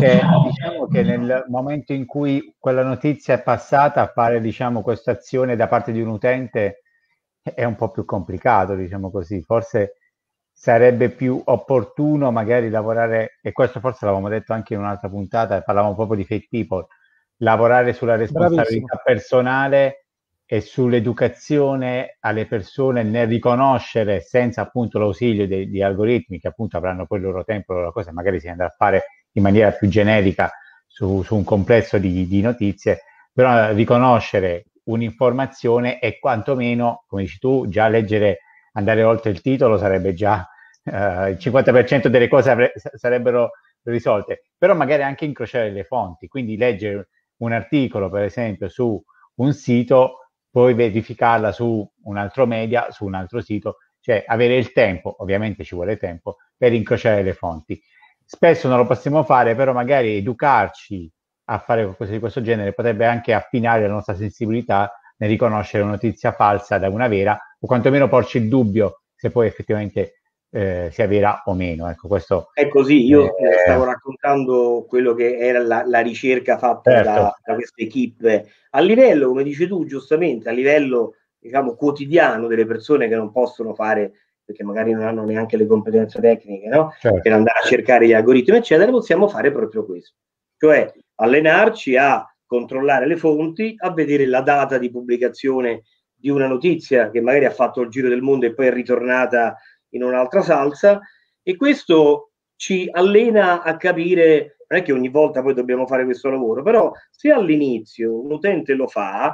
che nel momento in cui quella notizia è passata, fare questa azione da parte di un utente è un po' più complicato, diciamo così. Forse sarebbe più opportuno magari lavorare, e questo forse l'avevamo detto anche in un'altra puntata, parlavamo proprio di fake people, lavorare sulla responsabilità personale e sull'educazione alle persone nel riconoscere, senza appunto l'ausilio di algoritmi che appunto avranno poi il loro tempo, la loro cosa, magari si andrà a fare in maniera più generica su un complesso di notizie, però riconoscere un'informazione e quantomeno, come dici tu, già leggere, andare oltre il titolo sarebbe già il 50% delle cose sarebbero risolte, però magari anche incrociare le fonti, quindi leggere un articolo per esempio su un sito, poi verificarla su un altro media, su un altro sito, cioè avere il tempo, ovviamente ci vuole tempo, per incrociare le fonti. Spesso non lo possiamo fare, però magari educarci a fare qualcosa di questo genere potrebbe anche affinare la nostra sensibilità nel riconoscere una notizia falsa da una vera, o quantomeno porci il dubbio se poi effettivamente sia vera o meno. Ecco, questo è così. Io stavo raccontando quello che era la ricerca fatta da queste equipe a livello, come dici tu giustamente, a livello diciamo quotidiano delle persone che non possono fare, perché magari non hanno neanche le competenze tecniche, no? Certo. Per andare a cercare gli algoritmi eccetera, possiamo fare proprio questo, cioè allenarci a controllare le fonti, a vedere la data di pubblicazione di una notizia che magari ha fatto il giro del mondo e poi è ritornata in un'altra salsa, e questo ci allena a capire, non è che ogni volta poi dobbiamo fare questo lavoro, però se all'inizio un utente lo fa,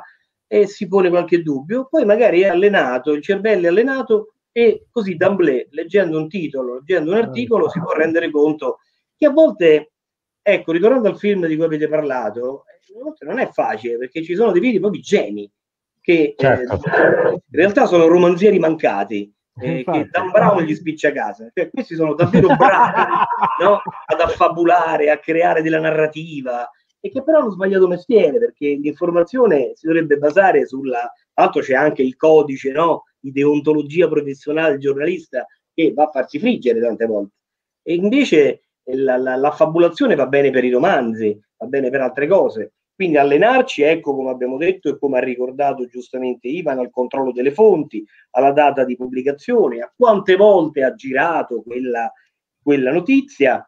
e si pone qualche dubbio, poi magari è allenato, il cervello è allenato e così d'amblè, leggendo un titolo, leggendo un articolo, si può rendere conto che a volte, ecco, ritornando al film di cui avete parlato, a volte non è facile, perché ci sono dei veri e propri geni che Certo. in realtà sono romanzieri mancati, che Dan Brown gli spiccia a casa. Cioè, questi sono davvero bravi, no? Ad affabulare, a creare della narrativa, e che però hanno sbagliato mestiere, perché l'informazione si dovrebbe basare sulla... Tra l'altro c'è anche il codice, no, di deontologia professionale del giornalista che va a farsi friggere tante volte. E invece l'affabulazione va bene per i romanzi, va bene per altre cose. Quindi allenarci, ecco, come abbiamo detto e come ha ricordato giustamente Ivan, al controllo delle fonti, alla data di pubblicazione, a quante volte ha girato quella notizia,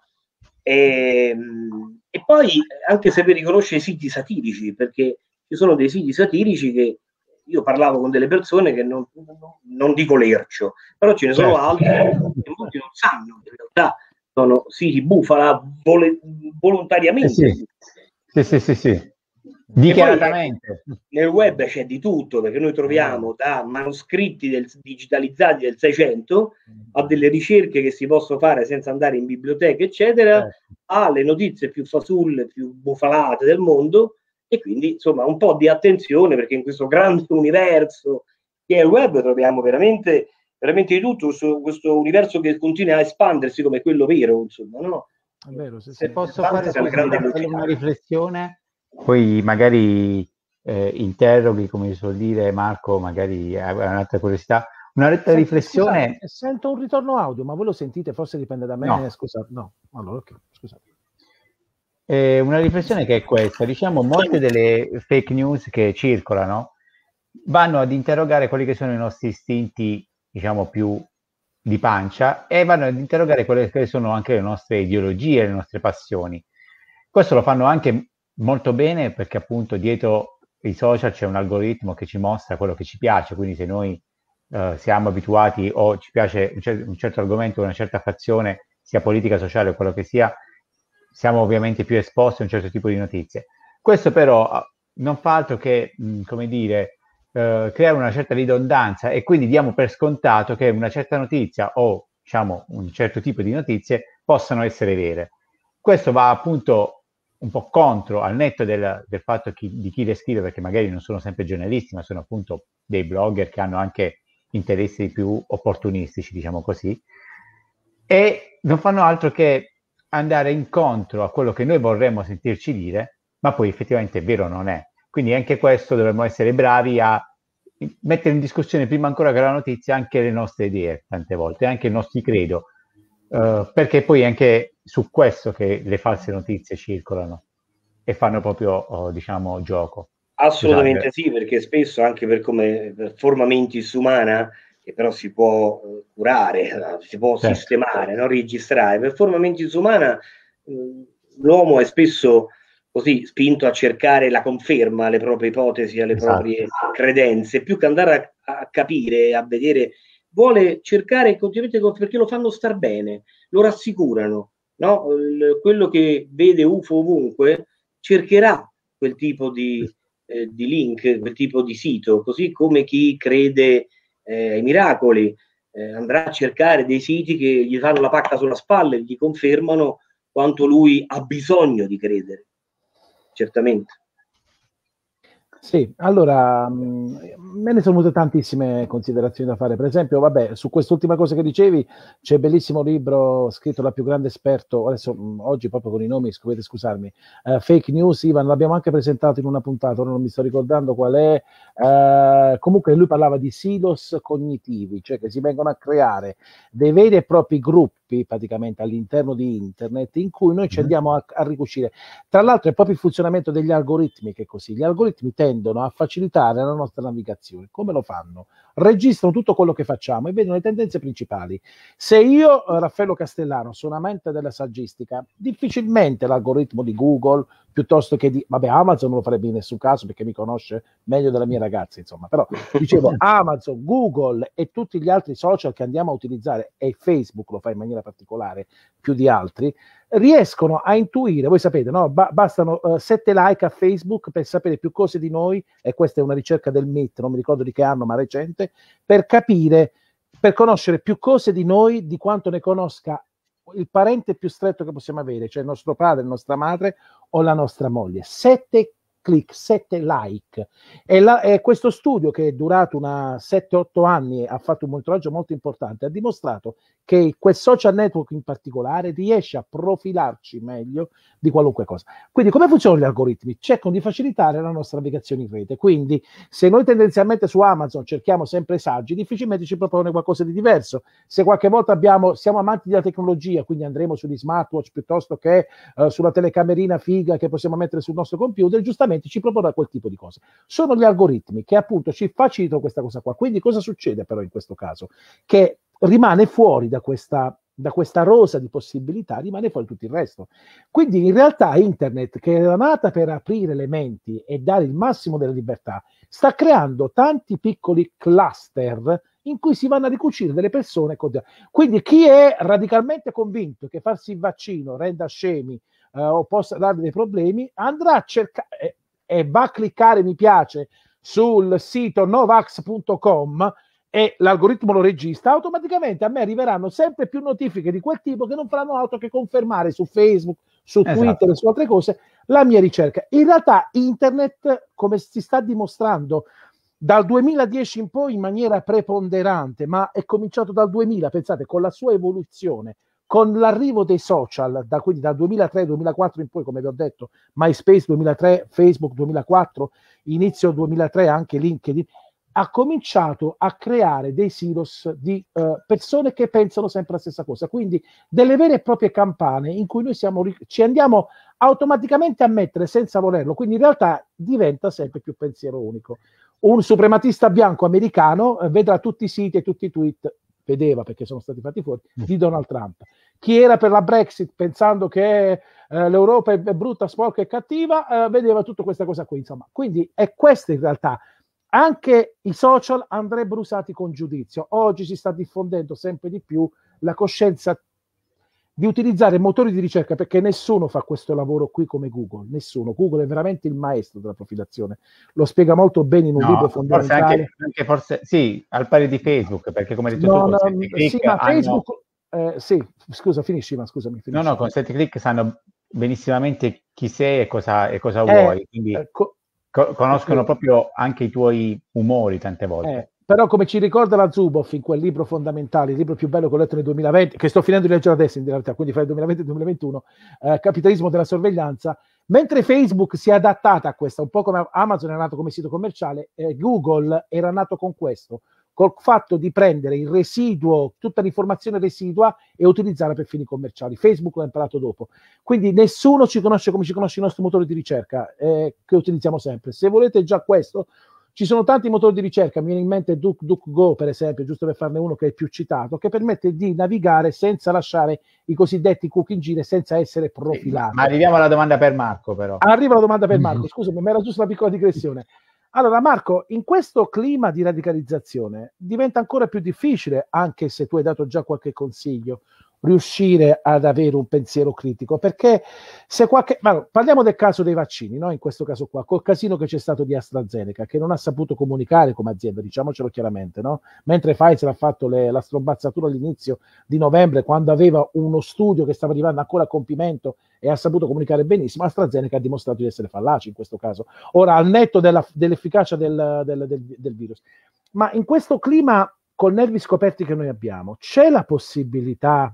e poi anche saper riconoscere i siti satirici, perché ci sono dei siti satirici che io parlavo con delle persone che non dico lercio, però ce ne sono altri che molti non sanno, in realtà sono siti bufala volontariamente. Sì. Dichiaratamente. Nel web c'è di tutto, perché noi troviamo da manoscritti digitalizzati del 600 a delle ricerche che si possono fare senza andare in biblioteca, eccetera, alle notizie più fasulle, più bufalate del mondo. E quindi, insomma, un po' di attenzione, perché in questo grande universo che è il web troviamo veramente di tutto, questo universo che continua a espandersi come quello vero, insomma, no? È vero, se posso fare una riflessione, poi magari interroghi, come so dire, Marco, magari ha un'altra curiosità. Una riflessione. Scusate, sento un ritorno audio, ma voi lo sentite? Forse dipende da me. No. Scusate, no. Allora, ok, scusate. Una riflessione che è questa, diciamo, molte delle fake news che circolano vanno ad interrogare quelli che sono i nostri istinti, diciamo, più di pancia, e vanno ad interrogare quelle che sono anche le nostre ideologie, le nostre passioni. Questo lo fanno anche molto bene perché appunto dietro i social c'è un algoritmo che ci mostra quello che ci piace, quindi se noi siamo abituati o ci piace un certo argomento, una certa fazione, sia politica, sociale o quello che sia, siamo ovviamente più esposti a un certo tipo di notizie. Questo però non fa altro che, come dire, creare una certa ridondanza, e quindi diamo per scontato che una certa notizia o diciamo un certo tipo di notizie possano essere vere. Questo va appunto un po' contro, al netto del fatto di chi le scrive, perché magari non sono sempre giornalisti, ma sono appunto dei blogger che hanno anche interessi più opportunistici, diciamo così, e non fanno altro che andare incontro a quello che noi vorremmo sentirci dire, ma poi effettivamente vero non è. Quindi anche questo dovremmo essere bravi a mettere in discussione, prima ancora che la notizia, anche le nostre idee, tante volte, anche i nostri credo, perché poi è anche su questo che le false notizie circolano e fanno proprio, diciamo, gioco. Assolutamente sì, perché spesso anche per forma mentis umana, che però si può curare, si può sistemare, non registrare, per forma mentis umana l'uomo è spesso così spinto a cercare la conferma alle proprie ipotesi, alle proprie credenze, più che andare a capire, a vedere, vuole cercare continuamente, perché lo fanno star bene, lo rassicurano, no? Quello che vede UFO ovunque cercherà quel tipo di link, quel tipo di sito, così come chi crede ai miracoli andrà a cercare dei siti che gli fanno la pacca sulla spalla e gli confermano quanto lui ha bisogno di credere. Certamente. Sì, allora me ne sono venute tantissime considerazioni da fare. Per esempio, vabbè, su quest'ultima cosa che dicevi, c'è un bellissimo libro scritto dal più grande esperto, adesso oggi proprio con i nomi, dovete scusarmi, Fake News, Ivan, l'abbiamo anche presentato in una puntata, ora non mi sto ricordando qual è, comunque lui parlava di silos cognitivi, cioè che si vengono a creare dei veri e propri gruppi praticamente all'interno di internet in cui noi ci andiamo a ricucire. Tra l'altro è proprio il funzionamento degli algoritmi che è così, gli algoritmi tendono a facilitare la nostra navigazione. Come lo fanno? registrano tutto quello che facciamo e vedono le tendenze principali. Se io, Raffaello Castellano, sono amante della saggistica, difficilmente l'algoritmo di Google, piuttosto che di, vabbè, Amazon non lo farebbe in nessun caso perché mi conosce meglio della mia ragazza, insomma, però dicevo Amazon, Google e tutti gli altri social che andiamo a utilizzare, e Facebook lo fa in maniera particolare più di altri, riescono a intuire, voi sapete, no? Bastano 7 like a Facebook per sapere più cose di noi, e questa è una ricerca del MIT, non mi ricordo di che anno, ma recente, per capire, per conoscere più cose di noi di quanto ne conosca il parente più stretto che possiamo avere, cioè il nostro padre, la nostra madre o la nostra moglie. 7 click, 7 like. E questo studio, che è durato 7-8 anni, ha fatto un monitoraggio molto importante, ha dimostrato che quel social network in particolare riesce a profilarci meglio di qualunque cosa. Quindi come funzionano gli algoritmi? Cercano di facilitare la nostra navigazione in rete. Quindi se noi tendenzialmente su Amazon cerchiamo sempre saggi, difficilmente ci propone qualcosa di diverso. Se qualche volta siamo amanti della tecnologia, quindi andremo sugli smartwatch piuttosto che sulla telecamerina figa che possiamo mettere sul nostro computer, giustamente ci proporrà quel tipo di cose. Sono gli algoritmi che appunto ci facilitano questa cosa qua. Quindi cosa succede però in questo caso? Che rimane fuori da questa rosa di possibilità, rimane fuori tutto il resto. Quindi in realtà internet, che era nata per aprire le menti e dare il massimo della libertà, sta creando tanti piccoli cluster in cui si vanno a ricucire delle persone. Quindi chi è radicalmente convinto che farsi il vaccino renda scemi o possa darvi dei problemi, andrà a cercare e va a cliccare mi piace sul sito novax.com e l'algoritmo lo registra, automaticamente a me arriveranno sempre più notifiche di quel tipo che non faranno altro che confermare su Facebook, su Twitter e su altre cose la mia ricerca. In realtà internet, come si sta dimostrando dal 2010 in poi in maniera preponderante, ma è cominciato dal 2000, pensate, con la sua evoluzione, con l'arrivo dei social, quindi dal 2003-2004 in poi, come vi ho detto, MySpace 2003, Facebook 2004, inizio 2003 anche LinkedIn, ha cominciato a creare dei silos di persone che pensano sempre la stessa cosa, quindi delle vere e proprie campane in cui noi ci andiamo automaticamente a mettere senza volerlo, quindi in realtà diventa sempre più pensiero unico. Un suprematista bianco americano vedrà tutti i siti e tutti i tweet, vedeva perché sono stati fatti fuori, di Donald Trump. Chi era per la Brexit pensando che l'Europa è brutta, sporca e cattiva, vedeva tutta questa cosa qui, insomma. Quindi è questa in realtà. Anche i social andrebbero usati con giudizio. Oggi si sta diffondendo sempre di più la coscienza di utilizzare motori di ricerca, perché nessuno fa questo lavoro qui come Google, nessuno. Google è veramente il maestro della profilazione, lo spiega molto bene in un libro fondamentale. Forse sì, al pari di Facebook, perché come hai detto Facebook, sì, scusa, finisci. No, con 7 click sanno benissimamente chi sei e cosa vuoi, quindi conoscono proprio anche i tuoi umori tante volte. Però come ci ricorda la Zuboff in quel libro fondamentale, il libro più bello che ho letto nel 2020, che sto finendo di leggere adesso in realtà, quindi fra il 2020 e il 2021, Capitalismo della sorveglianza, mentre Facebook si è adattata a questo, un po' come Amazon è nato come sito commerciale, Google era nato con questo, col fatto di prendere il residuo, tutta l'informazione residua e utilizzarla per fini commerciali. Facebook l'ha imparato dopo. Quindi nessuno ci conosce come ci conosce i nostri motori di ricerca che utilizziamo sempre. Se volete già questo, ci sono tanti motori di ricerca, mi viene in mente DuckDuckGo per esempio, giusto per farne uno che è il più citato, che permette di navigare senza lasciare i cosiddetti cookie in giro e senza essere profilati. Ma arriviamo alla domanda per Marco però. Arriva la domanda per Marco, scusami, ma era giusto una piccola digressione. Allora Marco, in questo clima di radicalizzazione diventa ancora più difficile, anche se tu hai dato già qualche consiglio, riuscire ad avere un pensiero critico, perché se parliamo del caso dei vaccini, no? In questo caso qua, col casino che c'è stato di AstraZeneca, che non ha saputo comunicare come azienda, diciamocelo chiaramente, no? Mentre Pfizer ha fatto la strombazzatura all'inizio di novembre, quando aveva uno studio che stava arrivando ancora a compimento e ha saputo comunicare benissimo, AstraZeneca ha dimostrato di essere fallace in questo caso. Ora, al netto dell'efficacia del virus. Ma in questo clima, con nervi scoperti che noi abbiamo, c'è la possibilità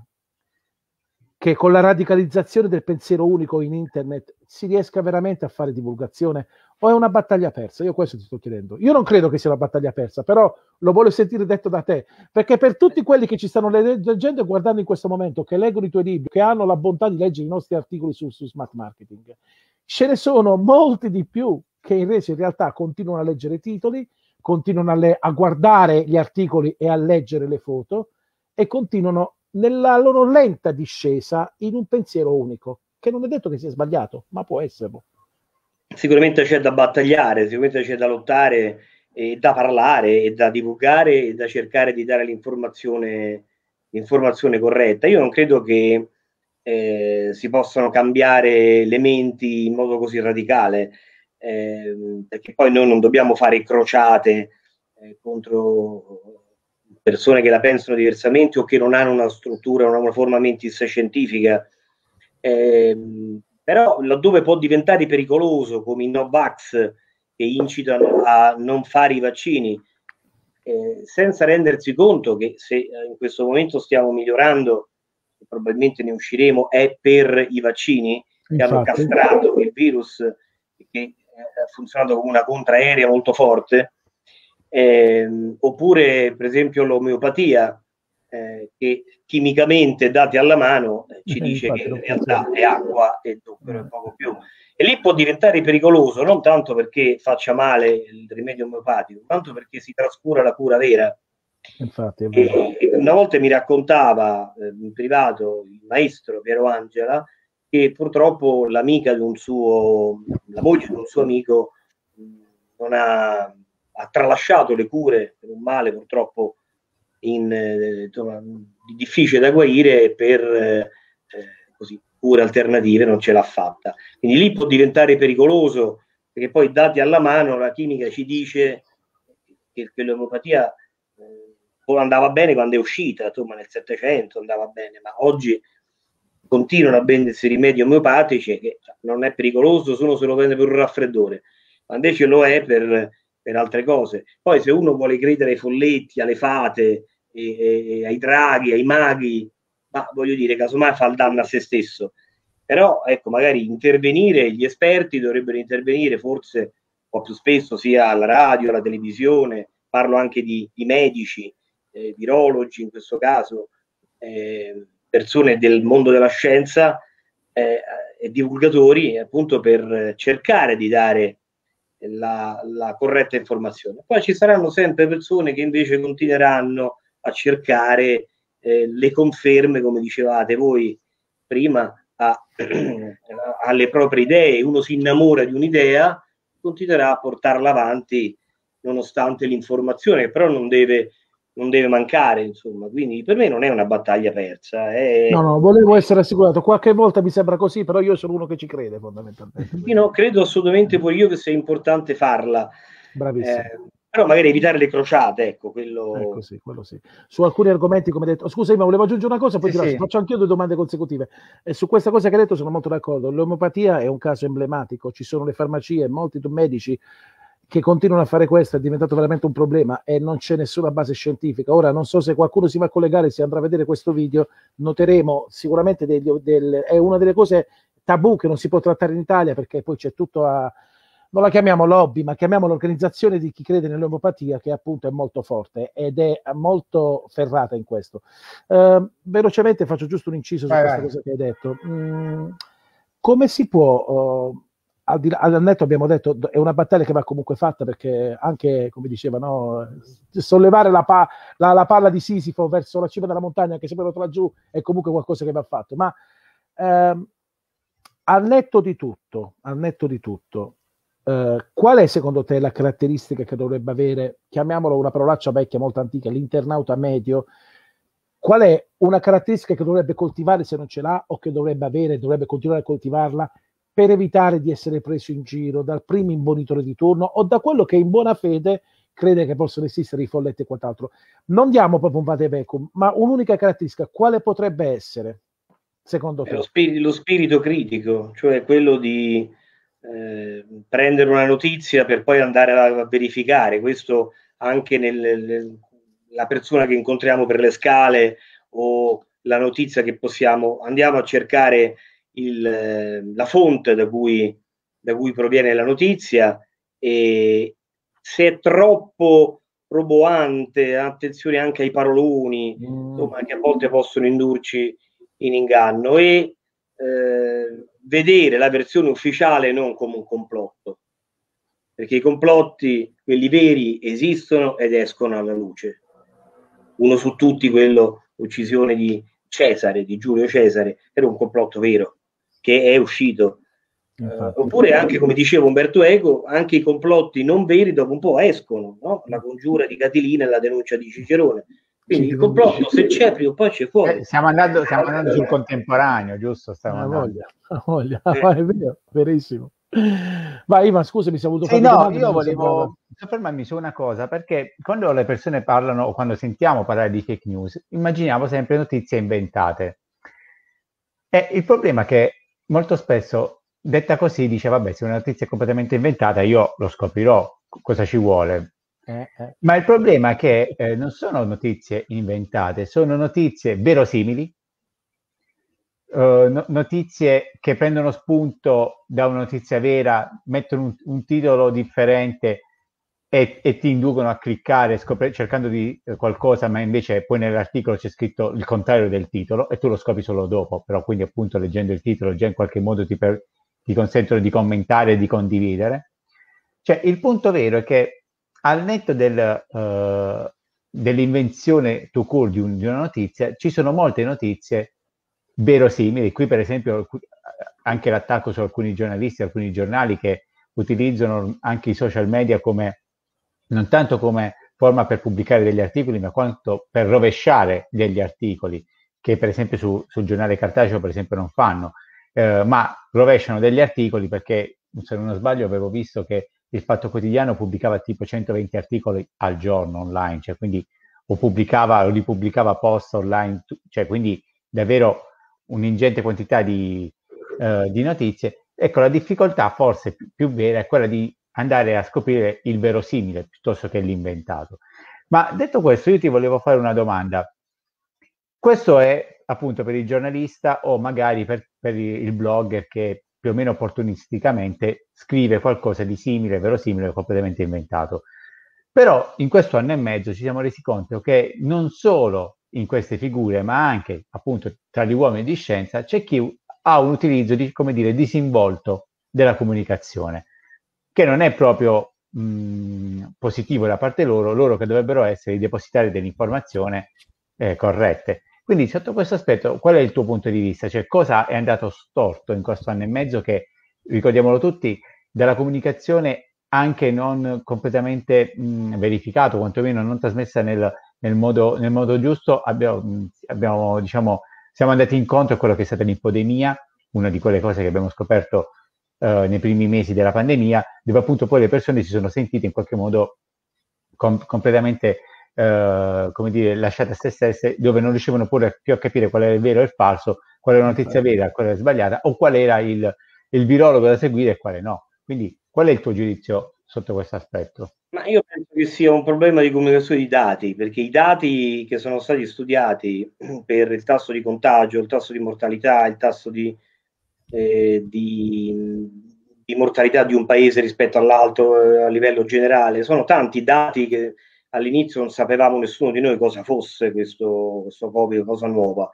che con la radicalizzazione del pensiero unico in internet si riesca veramente a fare divulgazione, o è una battaglia persa? Io questo ti sto chiedendo. Io non credo che sia una battaglia persa, però lo voglio sentire detto da te, perché per tutti quelli che ci stanno leggendo e guardando in questo momento, che leggono i tuoi libri, che hanno la bontà di leggere i nostri articoli su smart marketing, ce ne sono molti di più che invece in realtà continuano a leggere titoli, continuano a guardare gli articoli e a leggere le foto e continuano nella loro lenta discesa in un pensiero unico, che non è detto che sia sbagliato, ma può esserlo. Sicuramente c'è da battagliare, sicuramente c'è da lottare e da parlare e da divulgare e da cercare di dare l'informazione corretta. Io non credo che si possano cambiare le menti in modo così radicale, perché poi noi non dobbiamo fare crociate contro persone che la pensano diversamente o che non hanno una struttura, una forma mentis scientifica. Però laddove può diventare pericoloso, come i Novax che incitano a non fare i vaccini, senza rendersi conto che se in questo momento stiamo migliorando, probabilmente ne usciremo, è per i vaccini che hanno castrato il virus, che ha funzionato come una contraerea molto forte, oppure per esempio l'omeopatia, che chimicamente dati alla mano ci dice che in realtà è acqua e zucchero e poco più, e lì può diventare pericoloso non tanto perché faccia male il rimedio omeopatico, quanto perché si trascura la cura vera. Infatti, è vero. E una volta mi raccontava in privato il maestro Piero Angela che purtroppo l'amica di la moglie di un suo amico non ha tralasciato le cure per un male purtroppo insomma, difficile da guarire, per così cure alternative non ce l'ha fatta. Quindi lì può diventare pericoloso, perché poi dati alla mano la chimica ci dice che l'omeopatia andava bene quando è uscita, insomma nel Settecento andava bene, ma oggi continuano a vendersi rimedi omeopatici che non è pericoloso solo se lo prende per un raffreddore, ma invece lo è per altre cose. Poi se uno vuole credere ai folletti, alle fate, ai draghi, ai maghi, ma voglio dire, casomai fa il danno a se stesso. Però ecco, magari intervenire, gli esperti dovrebbero intervenire forse un po' più spesso, sia alla radio, alla televisione, parlo anche di medici, virologi in questo caso, persone del mondo della scienza e divulgatori, appunto per cercare di dare la corretta informazione. Poi ci saranno sempre persone che invece continueranno a cercare le conferme, come dicevate voi prima, alle proprie idee. Uno si innamora di un'idea, continuerà a portarla avanti nonostante l'informazione, che però non deve mancare, insomma. Quindi per me non è una battaglia persa. No, volevo essere assicurato. Qualche volta mi sembra così, però io sono uno che ci crede fondamentalmente. Io credo assolutamente pure io che sia importante farla. Bravissimo. Però magari evitare le crociate, ecco, quello sì. Su alcuni argomenti, come detto, scusami, ma volevo aggiungere una cosa, poi sì. Faccio anch'io 2 domande consecutive. E su questa cosa che hai detto sono molto d'accordo. L'omeopatia è un caso emblematico, ci sono le farmacie, molti medici che continuano a fare questo, è diventato veramente un problema e non c'è nessuna base scientifica. Ora non so se qualcuno si va a collegare, si andrà a vedere questo video, noteremo sicuramente è una delle cose tabù che non si può trattare in Italia, perché poi c'è tutto non la chiamiamo lobby, ma chiamiamo l'organizzazione di chi crede nell'omeopatia, che appunto è molto forte ed è molto ferrata in questo. Velocemente faccio giusto un inciso su questa cosa che hai detto. Come si può, al netto abbiamo detto, è una battaglia che va comunque fatta, perché anche, come diceva, no, sollevare la palla di Sisifo verso la cima della montagna, che sempre laggiù, è comunque qualcosa che va fatto. Ma al netto di tutto, qual è secondo te la caratteristica che dovrebbe avere, chiamiamolo una parolaccia vecchia, molto antica, l'internauta medio? Qual è una caratteristica che dovrebbe coltivare se non ce l'ha, o che dovrebbe avere, dovrebbe continuare a coltivarla per evitare di essere preso in giro dal primo imbonitore di turno o da quello che in buona fede crede che possano esistere i folletti e quant'altro? Non diamo proprio un vademecum, ma un'unica caratteristica, quale potrebbe essere, secondo te? Lo spirito critico, cioè quello di prendere una notizia per poi andare a verificare. Questo anche la persona che incontriamo per le scale, o la notizia che andiamo a cercare la fonte da cui proviene la notizia, e se è troppo roboante, attenzione anche ai paroloni, insomma, che a volte possono indurci in inganno, e vedere la versione ufficiale non come un complotto. perché i complotti, quelli veri, esistono ed escono alla luce. Uno su tutti, quello uccisione di Cesare, di Giulio Cesare, era un complotto vero, che è uscito. Oppure anche, come diceva Umberto Eco, anche i complotti non veri dopo un po' escono, no? La congiura di Catilina e la denuncia di Cicerone. Quindi il complotto, se c'è, prima o poi c'è fuori. Stiamo andando sul contemporaneo, giusto? Voglia. È vero, verissimo. Vai, ma scusa, mi sei avuto fare domande. Io volevo soffermarmi su una cosa, perché quando le persone parlano o quando sentiamo parlare di fake news, immaginiamo sempre notizie inventate. E il problema è che molto spesso, detta così, dice, vabbè, se una notizia è completamente inventata, io lo scoprirò, cosa ci vuole. Ma il problema è che non sono notizie inventate, sono notizie verosimili, notizie che prendono spunto da una notizia vera, mettono un titolo differente e ti inducono a cliccare cercando di qualcosa, ma invece poi nell'articolo c'è scritto il contrario del titolo e tu lo scopri solo dopo, però quindi appunto leggendo il titolo già in qualche modo ti consentono di commentare e di condividere. Cioè il punto vero è che al netto dell'invenzione tout court di una notizia, ci sono molte notizie verosimili. Qui per esempio anche l'attacco su alcuni giornalisti, alcuni giornali che utilizzano anche i social media come non tanto come forma per pubblicare degli articoli, ma quanto per rovesciare degli articoli, che per esempio sul giornale cartaceo per esempio non fanno, ma rovesciano degli articoli perché, se non sbaglio, avevo visto che il Fatto Quotidiano pubblicava tipo 120 articoli al giorno online, cioè quindi o ripubblicava post online, cioè quindi davvero un'ingente quantità di notizie. Ecco, la difficoltà forse più vera è quella di andare a scoprire il verosimile piuttosto che l'inventato. Ma detto questo, io ti volevo fare una domanda. Questo è appunto per il giornalista o magari per il blogger che più o meno opportunisticamente scrive qualcosa di simile, verosimile o completamente inventato. Però in questo anno e mezzo ci siamo resi conto che non solo in queste figure, ma anche appunto tra gli uomini di scienza, c'è chi ha un utilizzo come dire, disinvolto della comunicazione, che non è proprio positivo da parte loro che dovrebbero essere i depositari dell'informazione corrette. Quindi sotto questo aspetto, qual è il tuo punto di vista? Cioè, cosa è andato storto in questo anno e mezzo che, ricordiamolo tutti, dalla comunicazione anche non completamente verificato, quantomeno non trasmessa nel modo giusto, abbiamo, diciamo, siamo andati incontro a quello che è stata l'ipodemia, una di quelle cose che abbiamo scoperto nei primi mesi della pandemia, dove appunto poi le persone si sono sentite in qualche modo completamente come dire, lasciate a se stesse, dove non riuscivano pure più a capire qual era il vero e il falso, qual era la notizia vera, qual era sbagliata, o qual era il virologo da seguire e quale no. Quindi qual è il tuo giudizio sotto questo aspetto? Ma io penso che sia un problema di comunicazione di dati, perché i dati che sono stati studiati per il tasso di contagio, il tasso di mortalità, il tasso di mortalità di un paese rispetto all'altro a livello generale, sono tanti dati che all'inizio non sapevamo nessuno di noi cosa fosse questo Covid, cosa nuova.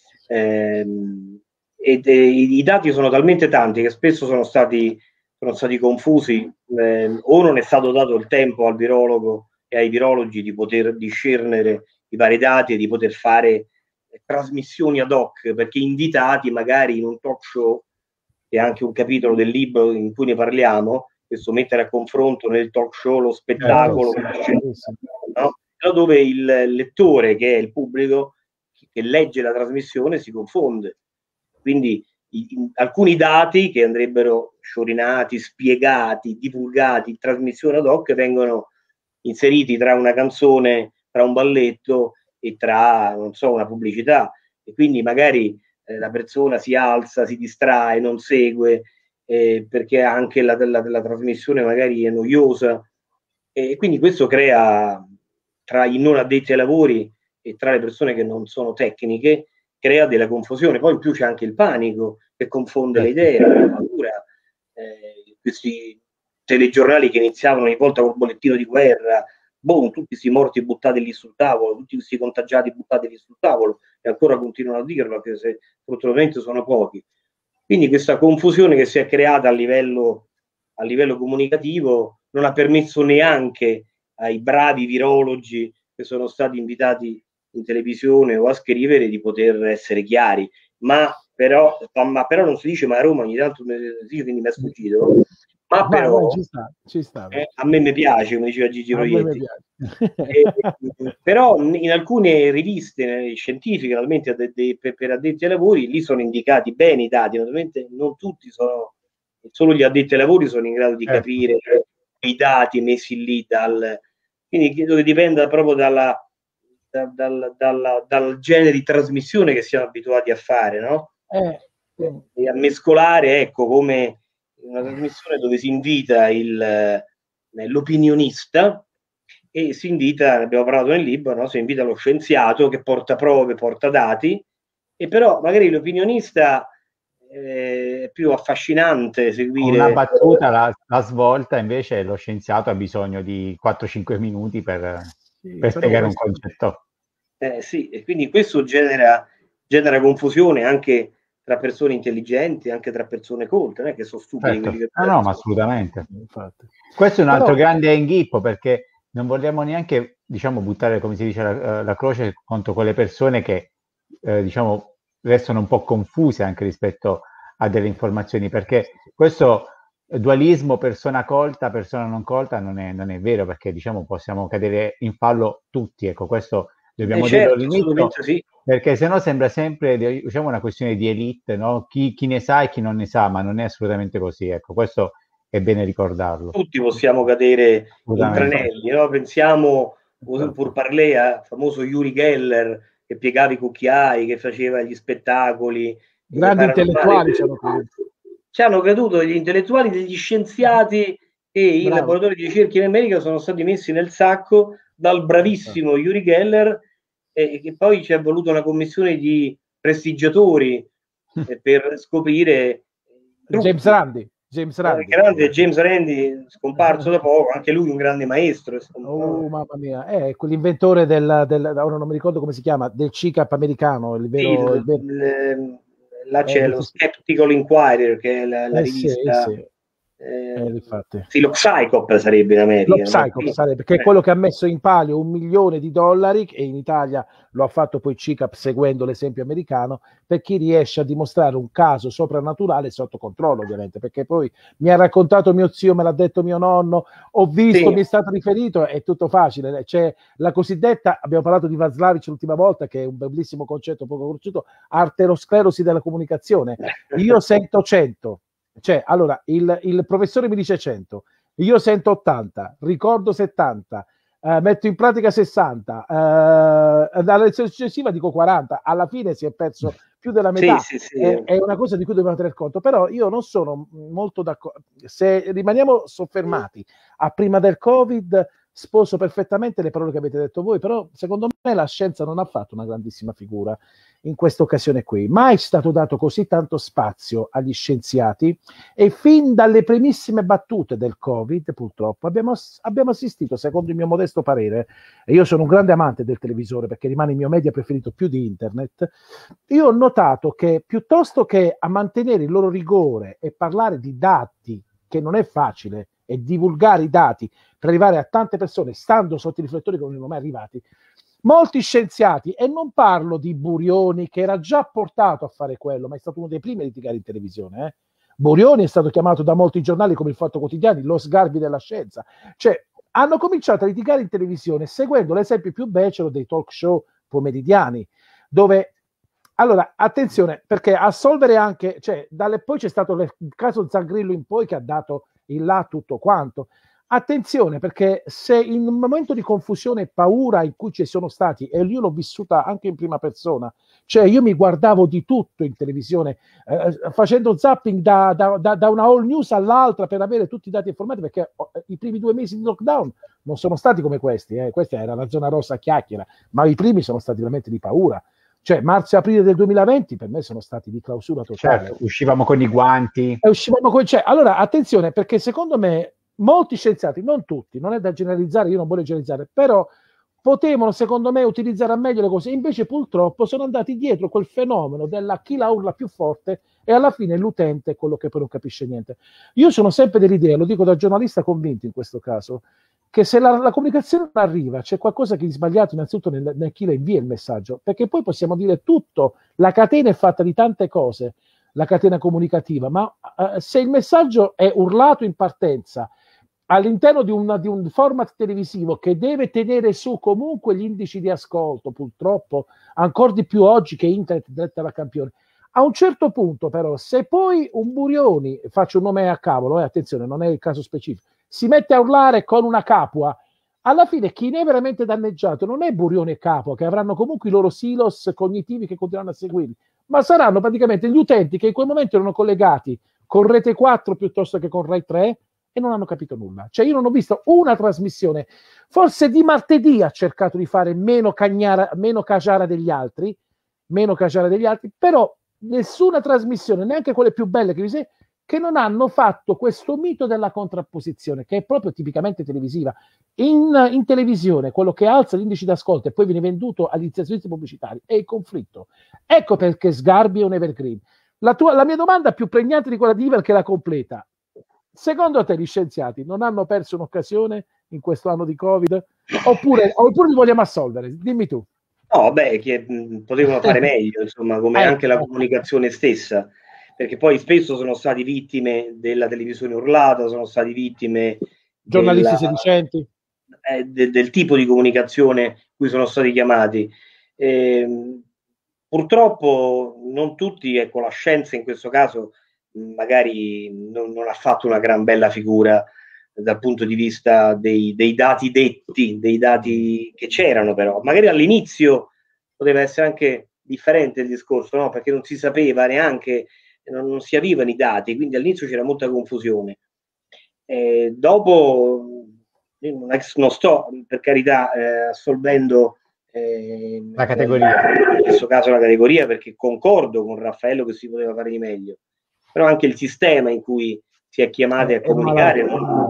I dati sono talmente tanti che spesso sono stati confusi, o non è stato dato il tempo al virologo e ai virologi di poter discernere i vari dati e di poter fare trasmissioni ad hoc, perché invitati magari in un talk show, che è anche un capitolo del libro in cui ne parliamo, questo mettere a confronto nel talk show lo spettacolo, no? Dove il lettore, che è il pubblico che legge la trasmissione, si confonde. Quindi alcuni dati che andrebbero sciorinati, spiegati, divulgati in trasmissione ad hoc vengono inseriti tra una canzone, tra un balletto e tra, non so, una pubblicità, e quindi magari la persona si alza, si distrae, non segue, perché anche la trasmissione magari è noiosa, e quindi questo crea, tra i non addetti ai lavori e tra le persone che non sono tecniche, crea della confusione. Poi in più c'è anche il panico che confonde le idee, la paura, questi telegiornali che iniziavano ogni volta col bollettino di guerra, tutti questi morti buttati lì sul tavolo, tutti questi contagiati buttati lì sul tavolo, e ancora continuano a dirlo, anche se fortunatamente sono pochi. Quindi questa confusione che si è creata a livello a livello comunicativo non ha permesso neanche ai bravi virologi che sono stati invitati in televisione o a scrivere di poter essere chiari, ma però non si dice, ma a Roma ogni tanto si dice, quindi mi è sfuggito, ma però ci sta. A me mi piace, come diceva Gigi Proietti. Però in alcune riviste scientifiche, naturalmente per addetti ai lavori, lì sono indicati bene i dati, naturalmente non tutti sono, solo gli addetti ai lavori sono in grado di capire i dati messi lì quindi credo che dipenda proprio dal genere di trasmissione che siamo abituati a fare, no? E a mescolare, ecco, come una trasmissione dove si invita l'opinionista e si invita, ne abbiamo parlato nel libro, no? Si invita lo scienziato che porta prove, porta dati, e però magari l'opinionista è più affascinante seguire. Una battuta, la svolta, invece lo scienziato ha bisogno di 4-5 minuti per spiegare un concetto. Sì, e quindi questo genera confusione anche tra persone intelligenti, anche tra persone colte, non è che sono stupidi. Certo. No, ma assolutamente. Infatti. Questo è un altro grande inghippo, perché non vogliamo neanche, diciamo, buttare, come si dice, la croce contro quelle persone che, diciamo, restano un po' confuse anche rispetto a delle informazioni, perché questo dualismo persona colta, persona non colta non è vero, perché, diciamo, possiamo cadere in fallo tutti, ecco, questo dobbiamo dirlo all'inizio, sì. Perché sennò sembra sempre, diciamo, una questione di elite, no? Chi ne sa e chi non ne sa, ma non è assolutamente così, ecco, questo è bene ricordarlo. Tutti possiamo cadere in tranelli, no? Pensiamo, pur parlé, al famoso Uri Geller, che piegava i cucchiai, che faceva gli spettacoli. Grandi intellettuali ci hanno creduto gli intellettuali, degli scienziati, e i laboratori di ricerca in America sono stati messi nel sacco dal bravissimo Uri Geller, e che poi ci è voluto una commissione di prestigiatori per scoprire James Randi. Grande James Randi, scomparso da poco, anche lui un grande maestro. Mamma mia, è quell'inventore ora non mi ricordo come si chiama, del CICAP americano, là c'è lo Skeptical Inquirer, che è la rivista. Sì, lo Psychop sarebbe in America. Lo Psychop sarebbe, che è quello che ha messo in palio $1 milione, e in Italia lo ha fatto poi CICAP seguendo l'esempio americano, per chi riesce a dimostrare un caso soprannaturale sotto controllo, ovviamente, perché poi mi ha raccontato mio zio, me l'ha detto mio nonno, ho visto, mi è stato riferito, è tutto facile. C'è la cosiddetta, abbiamo parlato di Václavic l'ultima volta, che è un bellissimo concetto poco conosciuto, arterosclerosi della comunicazione. Io sento 100. Cioè, allora, il professore mi dice 100, io sento 80, ricordo 70, metto in pratica 60, dalla lezione successiva dico 40, alla fine si è perso più della metà. Sì. È una cosa di cui dobbiamo tener conto, però io non sono molto d'accordo. Se rimaniamo soffermati a prima del Covid, sposo perfettamente le parole che avete detto voi, però secondo me la scienza non ha fatto una grandissima figura in questa occasione qui. Mai è stato dato così tanto spazio agli scienziati, e fin dalle primissime battute del Covid, purtroppo, abbiamo assistito, secondo il mio modesto parere, e io sono un grande amante del televisore perché rimane il mio media preferito più di internet, io ho notato che piuttosto che a mantenere il loro rigore e parlare di dati, che non è facile, e divulgare i dati per arrivare a tante persone stando sotto i riflettori che non sono mai arrivati, molti scienziati, e non parlo di Burioni che era già portato a fare quello, ma è stato uno dei primi a litigare in televisione. Burioni è stato chiamato da molti giornali come il Fatto Quotidiano lo Sgarbi della scienza. Cioè, hanno cominciato a litigare in televisione seguendo l'esempio più becero dei talk show pomeridiani, dove... Allora, attenzione, perché assolvere anche... Cioè, poi c'è stato il caso Zangrillo in poi che ha dato il là tutto quanto. Attenzione, perché se in un momento di confusione e paura in cui ci sono stati, e io l'ho vissuta anche in prima persona, cioè io mi guardavo di tutto in televisione, facendo zapping da una all news all'altra per avere tutti i dati informati, perché i primi 2 mesi di lockdown non sono stati come questi, questa era la zona rossa a chiacchiera, ma i primi sono stati veramente di paura. Cioè marzo e aprile del 2020 per me sono stati di clausura totale. Certo, uscivamo con i guanti. Allora, attenzione, perché secondo me molti scienziati, non tutti, non è da generalizzare, io non voglio generalizzare, però potevano secondo me utilizzare a meglio le cose, invece purtroppo sono andati dietro quel fenomeno della chi la urla più forte e alla fine l'utente è quello che poi non capisce niente. Io sono sempre dell'idea, lo dico da giornalista convinto in questo caso, che se la comunicazione non arriva c'è qualcosa di sbagliato innanzitutto nel chi la invia il messaggio, perché poi possiamo dire tutto, la catena è fatta di tante cose, la catena comunicativa, ma se il messaggio è urlato in partenza all'interno di un format televisivo che deve tenere su comunque gli indici di ascolto, purtroppo, ancora di più oggi che internet detta da campione. A un certo punto, però, se poi un Burioni, faccio un nome a cavolo, attenzione, non è il caso specifico, si mette a urlare con una capua, alla fine chi ne è veramente danneggiato non è Burioni e Capua, che avranno comunque i loro silos cognitivi che continueranno a seguirli, ma saranno praticamente gli utenti che in quel momento erano collegati con Rete 4 piuttosto che con Rai 3, e non hanno capito nulla. Cioè io non ho visto una trasmissione, forse di martedì ha cercato di fare meno caciara degli altri, però nessuna trasmissione, neanche quelle più belle che vi sei, che non hanno fatto questo mito della contrapposizione, che è proprio tipicamente televisiva. In televisione quello che alza gli indici d'ascolto e poi viene venduto agli inserzionisti pubblicitari è il conflitto. Ecco perché Sgarbi è un evergreen. La mia domanda più pregnante di quella di Iver, che la completa. Secondo te gli scienziati non hanno perso un'occasione in questo anno di Covid? Oppure li vogliamo assolvere? Dimmi tu. No, beh, potevano fare meglio, insomma, come anche la comunicazione stessa, perché poi spesso sono stati vittime della televisione urlata, sono stati vittime giornalisti sedicenti, del tipo di comunicazione cui sono stati chiamati. Purtroppo non tutti, ecco, la scienza in questo caso magari non ha fatto una gran bella figura dal punto di vista dei dati detti, dei dati che c'erano, però magari all'inizio poteva essere anche differente il discorso, no? Perché non si sapeva neanche, non si avevano i dati, quindi all'inizio c'era molta confusione. Dopo non sto per carità assolvendo la categoria, in questo caso la categoria, perché concordo con Raffaello che si poteva fare di meglio, però anche il sistema in cui si è chiamati a comunicare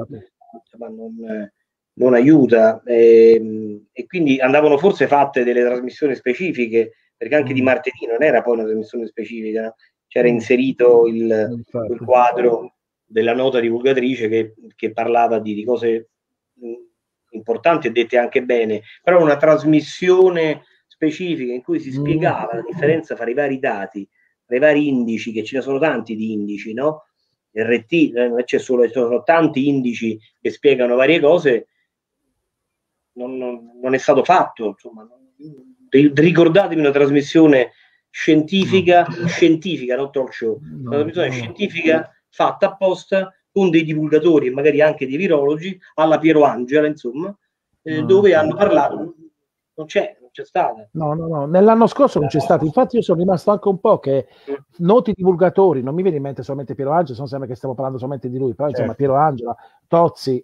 non aiuta, e quindi andavano forse fatte delle trasmissioni specifiche, perché anche di martedì non era poi una trasmissione specifica, no? C'era inserito il quadro della nota divulgatrice che parlava di cose importanti e dette anche bene, però una trasmissione specifica in cui si spiegava la differenza fra i vari dati, tra i vari indici, che ce ne sono tanti di indici, no? RT, ci sono tanti indici che spiegano varie cose, non è stato fatto, insomma. Ricordatevi una trasmissione scientifica, non talk show, una trasmissione scientifica fatta apposta con dei divulgatori e magari anche dei virologi, alla Piero Angela, insomma, dove hanno parlato. Non c'è stata. No, nell'anno scorso non c'è stato. Infatti io sono rimasto anche un po' che noti divulgatori, non mi viene in mente solamente Piero Angela, non sembra che stiamo parlando solamente di lui, però insomma Piero Angela, Tozzi,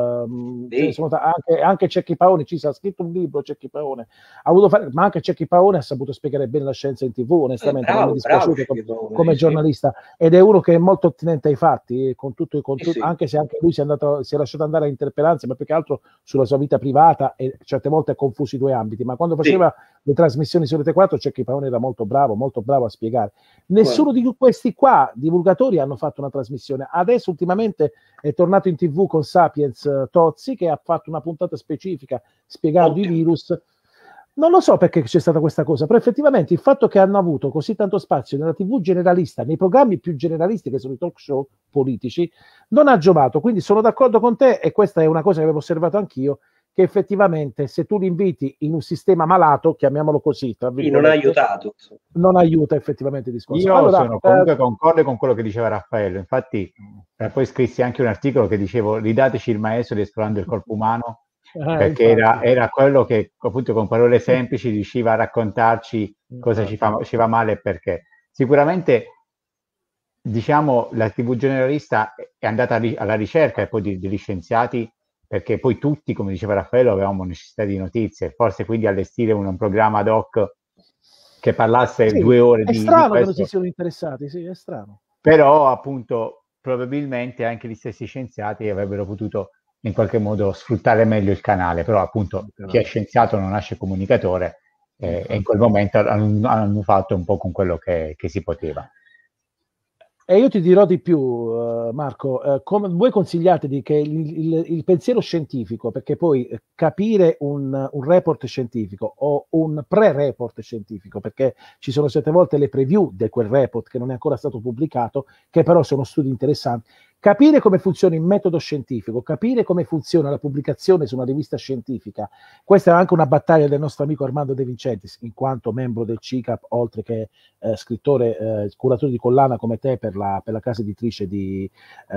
anche Cecchi Paone, ci ha scritto un libro, Cecchi Paone, ma anche Cecchi Paone ha saputo spiegare bene la scienza in TV, onestamente, non mi è dispiaciuto come giornalista, ed è uno che è molto attinente ai fatti, anche se anche lui si è lasciato andare a interpellanze, ma più che altro sulla sua vita privata, e certe volte ha confuso i due ambiti, ma quando faceva le trasmissioni su Rete 4 Cecchi Paone era molto bravo a spiegare. Nessuno di questi qua divulgatori hanno fatto una trasmissione. Adesso ultimamente è tornato in TV con Sapiens Tozzi, che ha fatto una puntata specifica spiegando i virus. Non lo so perché c'è stata questa cosa, però effettivamente il fatto che hanno avuto così tanto spazio nella TV generalista, nei programmi più generalisti che sono i talk show politici, non ha giovato. Quindi sono d'accordo con te, e questa è una cosa che avevo osservato anch'io, che effettivamente se tu li inviti in un sistema malato, chiamiamolo così, non ha aiutato. Non aiuta effettivamente il discorso. Io sono comunque concordo con quello che diceva Raffaello, infatti poi scrissi anche un articolo che dicevo: ridateci il maestro di Esplorando il corpo umano, perché era quello che appunto con parole semplici riusciva a raccontarci cosa ci va male e perché. Sicuramente, diciamo, la TV generalista è andata alla ricerca e poi degli scienziati, perché poi tutti, come diceva Raffaello, avevamo necessità di notizie, forse quindi allestire un programma ad hoc che parlasse 2 ore di questo. È strano che non si siano interessati, sì, è strano. Però appunto probabilmente anche gli stessi scienziati avrebbero potuto in qualche modo sfruttare meglio il canale, però appunto chi è scienziato non nasce comunicatore, e in quel momento hanno fatto un po' con quello che si poteva. E io ti dirò di più, Marco, come voi consigliate che il pensiero scientifico, perché poi capire un report scientifico o un pre-report scientifico, perché ci sono certe volte le preview di quel report che non è ancora stato pubblicato, che però sono studi interessanti, capire come funziona il metodo scientifico, capire come funziona la pubblicazione su una rivista scientifica. Questa è anche una battaglia del nostro amico Armando De Vincentis, in quanto membro del CICAP, oltre che scrittore, curatore di collana come te per la casa editrice di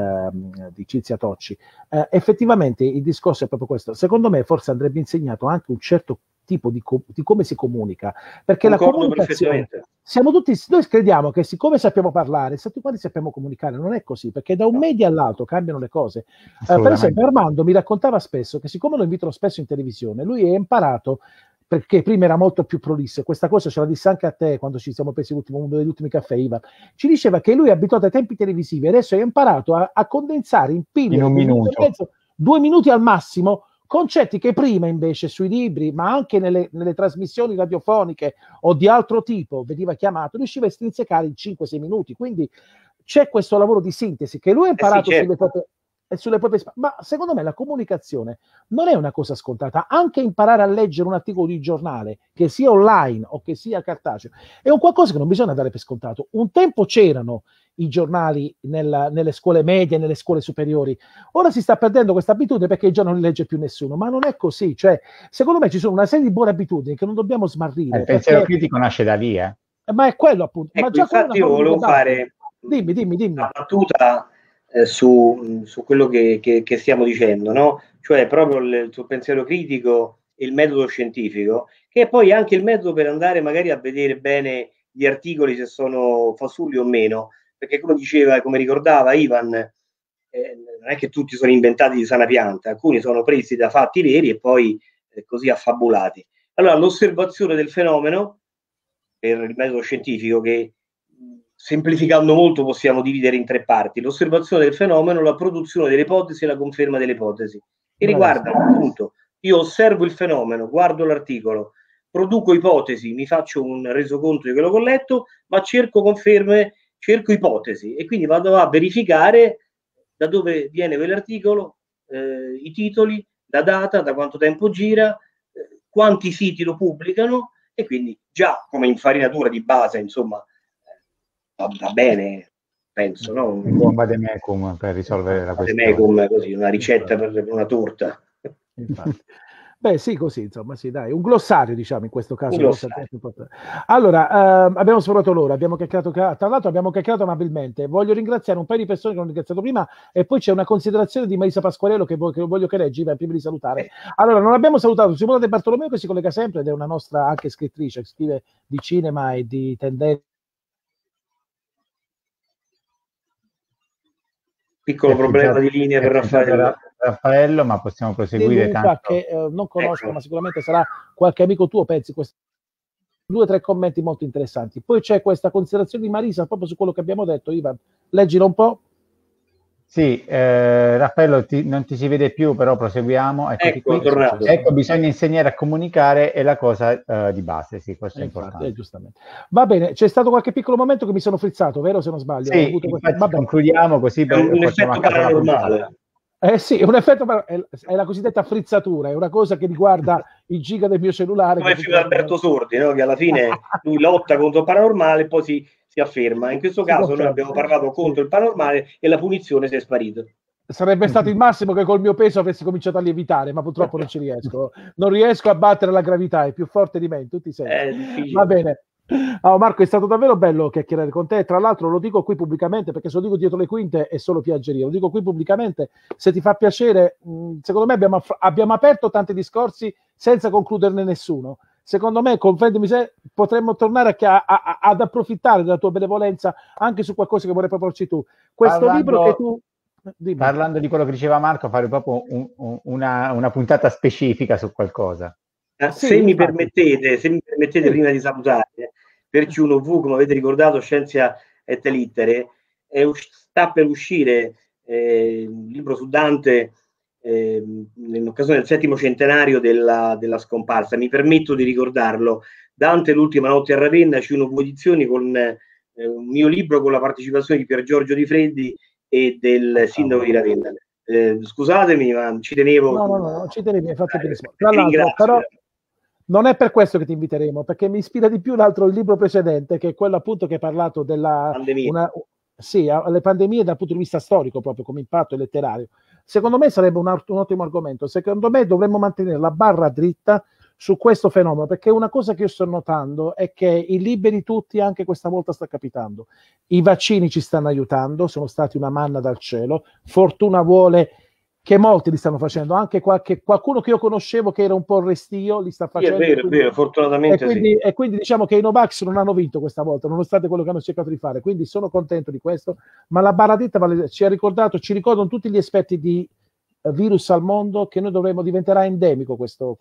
Cinzia Tocci. Effettivamente il discorso è proprio questo. Secondo me forse andrebbe insegnato anche un certo tipo di come si comunica, perché la comunicazione, noi crediamo che siccome sappiamo parlare, tutti quanti sappiamo comunicare, non è così, perché da un media all'altro cambiano le cose. Per esempio Armando mi raccontava spesso che siccome lo invitano spesso in televisione, lui ha imparato, perché prima era molto più prolisso, e questa cosa ce la disse anche a te quando ci siamo presi uno degli ultimi caffè, Ivan, ci diceva che lui è abituato ai tempi televisivi, adesso ha imparato a condensare in pillole, in un minuto, 2 minuti al massimo, concetti che prima invece sui libri, ma anche nelle trasmissioni radiofoniche o di altro tipo veniva chiamato, riusciva a strinsecare in 5-6 minuti. Quindi c'è questo lavoro di sintesi che lui ha imparato sulle proprie ma secondo me la comunicazione non è una cosa scontata. Anche imparare a leggere un articolo di giornale, che sia online o che sia cartaceo, è un qualcosa che non bisogna dare per scontato. Un tempo c'erano i giornali nelle scuole medie, nelle scuole superiori. Ora si sta perdendo questa abitudine perché i giornali non li legge più nessuno, ma non è così. Cioè, secondo me ci sono una serie di buone abitudini che non dobbiamo smarrire. Il pensiero critico nasce da lì, ma è quello appunto. Ecco, ma già infatti io volevo fare dimmi. una battuta su quello che stiamo dicendo, no? Cioè proprio il tuo pensiero critico e il metodo scientifico, che è poi anche il metodo per andare magari a vedere bene gli articoli se sono fasulli o meno, perché come diceva, come ricordava Ivan, non è che tutti sono inventati di sana pianta, alcuni sono presi da fatti veri e poi così affabulati. Allora, l'osservazione del fenomeno per il metodo scientifico, che semplificando molto possiamo dividere in 3 parti: l'osservazione del fenomeno, la produzione delle ipotesi e la conferma delle ipotesi, che riguardano appunto, io osservo il fenomeno, guardo l'articolo, produco ipotesi, mi faccio un resoconto di quello che ho letto, ma cerco conferme, cerco ipotesi, e quindi vado a verificare da dove viene quell'articolo, i titoli, la data, da quanto tempo gira, quanti siti lo pubblicano, e quindi già come infarinatura di base, insomma, va bene, penso, no? Un buon vademecum per risolvere la questione. Così, una ricetta per una torta. Infatti. Beh, sì, così, insomma, sì, dai, un glossario, diciamo, in questo caso. Allora, abbiamo sforato l'ora, abbiamo chiacchierato, tra l'altro abbiamo chiacchierato amabilmente. Voglio ringraziare un paio di persone che hanno ringraziato prima, e poi c'è una considerazione di Marisa Pasquarello che voglio che leggi prima di salutare. Allora, non abbiamo salutato Simona De Bartolomeo, che si collega sempre ed è una nostra anche scrittrice, che scrive di cinema e di tendenze. Piccolo problema di linea per Raffaello, ma possiamo proseguire tanto. Che non conosco, ma sicuramente sarà qualche amico tuo, pensi, 2 o 3 commenti molto interessanti. Poi c'è questa considerazione di Marisa proprio su quello che abbiamo detto. Ivan, leggilo un po'. Sì, Raffaello, non ti si vede più, però proseguiamo. Ecco, bisogna insegnare a comunicare, è la cosa di base, sì, questo è importante. Giustamente. Va bene, c'è stato qualche piccolo momento che mi sono frizzato, vero, se non sbaglio? Sì, concludiamo così. È un effetto paranormale. Sì, un effetto, è la cosiddetta frizzatura, è una cosa che riguarda il giga del mio cellulare. Come il film Alberto Sordi, no? Che alla fine lui lotta contro il paranormale e poi si afferma. In questo caso noi abbiamo parlato contro il paranormale e la punizione si è sparita. Sarebbe stato il massimo che col mio peso avessi cominciato a lievitare, ma purtroppo non ci riesco. Non riesco a battere la gravità, è più forte di me in tutti i sensi. Va bene. Marco, è stato davvero bello chiacchierare con te. Tra l'altro lo dico qui pubblicamente, perché se lo dico dietro le quinte è solo piaggeria. Lo dico qui pubblicamente, se ti fa piacere. Secondo me abbiamo aperto tanti discorsi senza concluderne nessuno. Secondo me, comprendimi se potremmo tornare ad approfittare della tua benevolenza anche su qualcosa che vorrei proporci tu. Questo libro che tu... Dimmi. Parlando di quello che diceva Marco, fare proprio una puntata specifica su qualcosa. Sì, se mi permettete, prima di salutare, per Q1V, come avete ricordato, Scientia et Littere, sta per uscire un libro su Dante in occasione del 7° centenario della scomparsa. Mi permetto di ricordarlo. Dante, l'ultima notte a Ravenna, ci sono 2 edizioni con un mio libro con la partecipazione di Pier Giorgio Di Freddi e del sindaco di Ravenna. Scusatemi, ma ci tenevo. No, ci tenevi, hai fatto benissimo. Tra l'altro, però, non è per questo che ti inviteremo, perché mi ispira di più il libro precedente, che è quello appunto che hai parlato della pandemia. Sì, alle pandemie dal punto di vista storico, proprio come impatto letterario. Secondo me sarebbe un ottimo argomento. Secondo me dovremmo mantenere la barra dritta su questo fenomeno, perché una cosa che io sto notando è che i liberi tutti anche questa volta sta capitando. I vaccini ci stanno aiutando, sono stati una manna dal cielo. Fortuna vuole che molti li stanno facendo, anche qualcuno che io conoscevo che era un po' restio li sta facendo. Sì, è vero, fortunatamente e quindi diciamo che i Novax non hanno vinto questa volta, nonostante quello che hanno cercato di fare, quindi sono contento di questo, ma la barra dritta ci ricordano tutti gli aspetti di virus al mondo, che noi diventerà endemico questo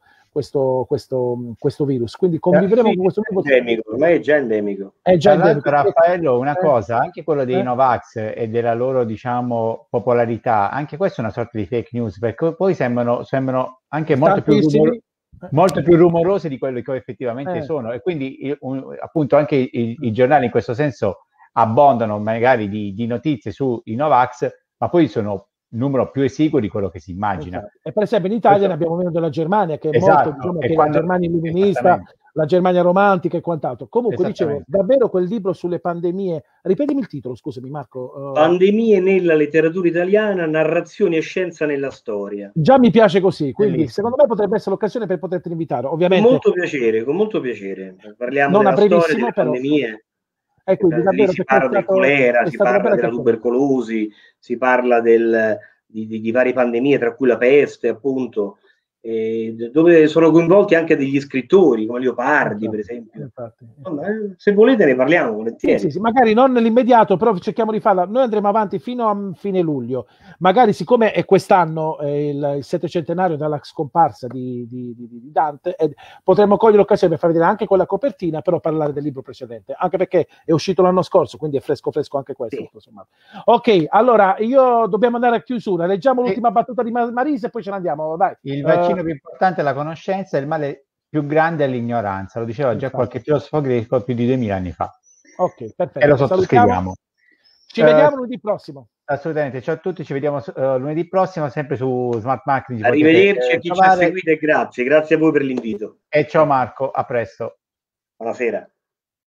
virus, quindi convivremo con questo virus. Ormai è già endemico. Raffaello, una cosa, anche quello dei Novax e della loro, diciamo, popolarità, anche questo è una sorta di fake news, perché poi sembrano anche molto più rumorose di quello che effettivamente sono, e quindi appunto anche i giornali in questo senso abbondano magari di notizie sui Novax, ma poi sono numero più esiguo di quello che si immagina. Esatto. E per esempio in Italia ne abbiamo meno della Germania, che è molto, diciamo, che la Germania illuminista, la Germania romantica e quant'altro. Comunque dicevo, davvero quel libro sulle pandemie, ripetimi il titolo, scusami Marco. Pandemie nella letteratura italiana, narrazioni e scienza nella storia. Già mi piace così, quindi secondo me potrebbe essere l'occasione per poterti invitare, ovviamente. Con molto piacere. Parliamo della storia delle pandemie. E quindi davvero, si parla del colera, si parla della tubercolosi, si parla di varie pandemie, tra cui la peste, appunto, dove sono coinvolti anche degli scrittori come Leopardi, per esempio. Se volete ne parliamo volentieri. Sì, magari non nell'immediato, però cerchiamo di farla. Noi andremo avanti fino a fine luglio. Magari, siccome è quest'anno il 7° dalla scomparsa di Dante, potremmo cogliere l'occasione per far vedere anche quella copertina, però parlare del libro precedente, anche perché è uscito l'anno scorso, quindi è fresco anche questo. Sì. Ok, allora dobbiamo andare a chiusura. Leggiamo l'ultima battuta di Marisa e poi ce ne andiamo. Vai. Il vaccino più importante è la conoscenza, e il male più grande è l'ignoranza. Lo diceva già qualche filosofo greco più di 2000 anni fa. Ok, perfetto. E lo sottoscriviamo. Ci vediamo lunedì prossimo. Assolutamente, ciao a tutti, ci vediamo lunedì prossimo, sempre su Smart Marketing. Arrivederci a chi ci ha seguito e grazie a voi per l'invito. E ciao Marco, a presto. Buonasera.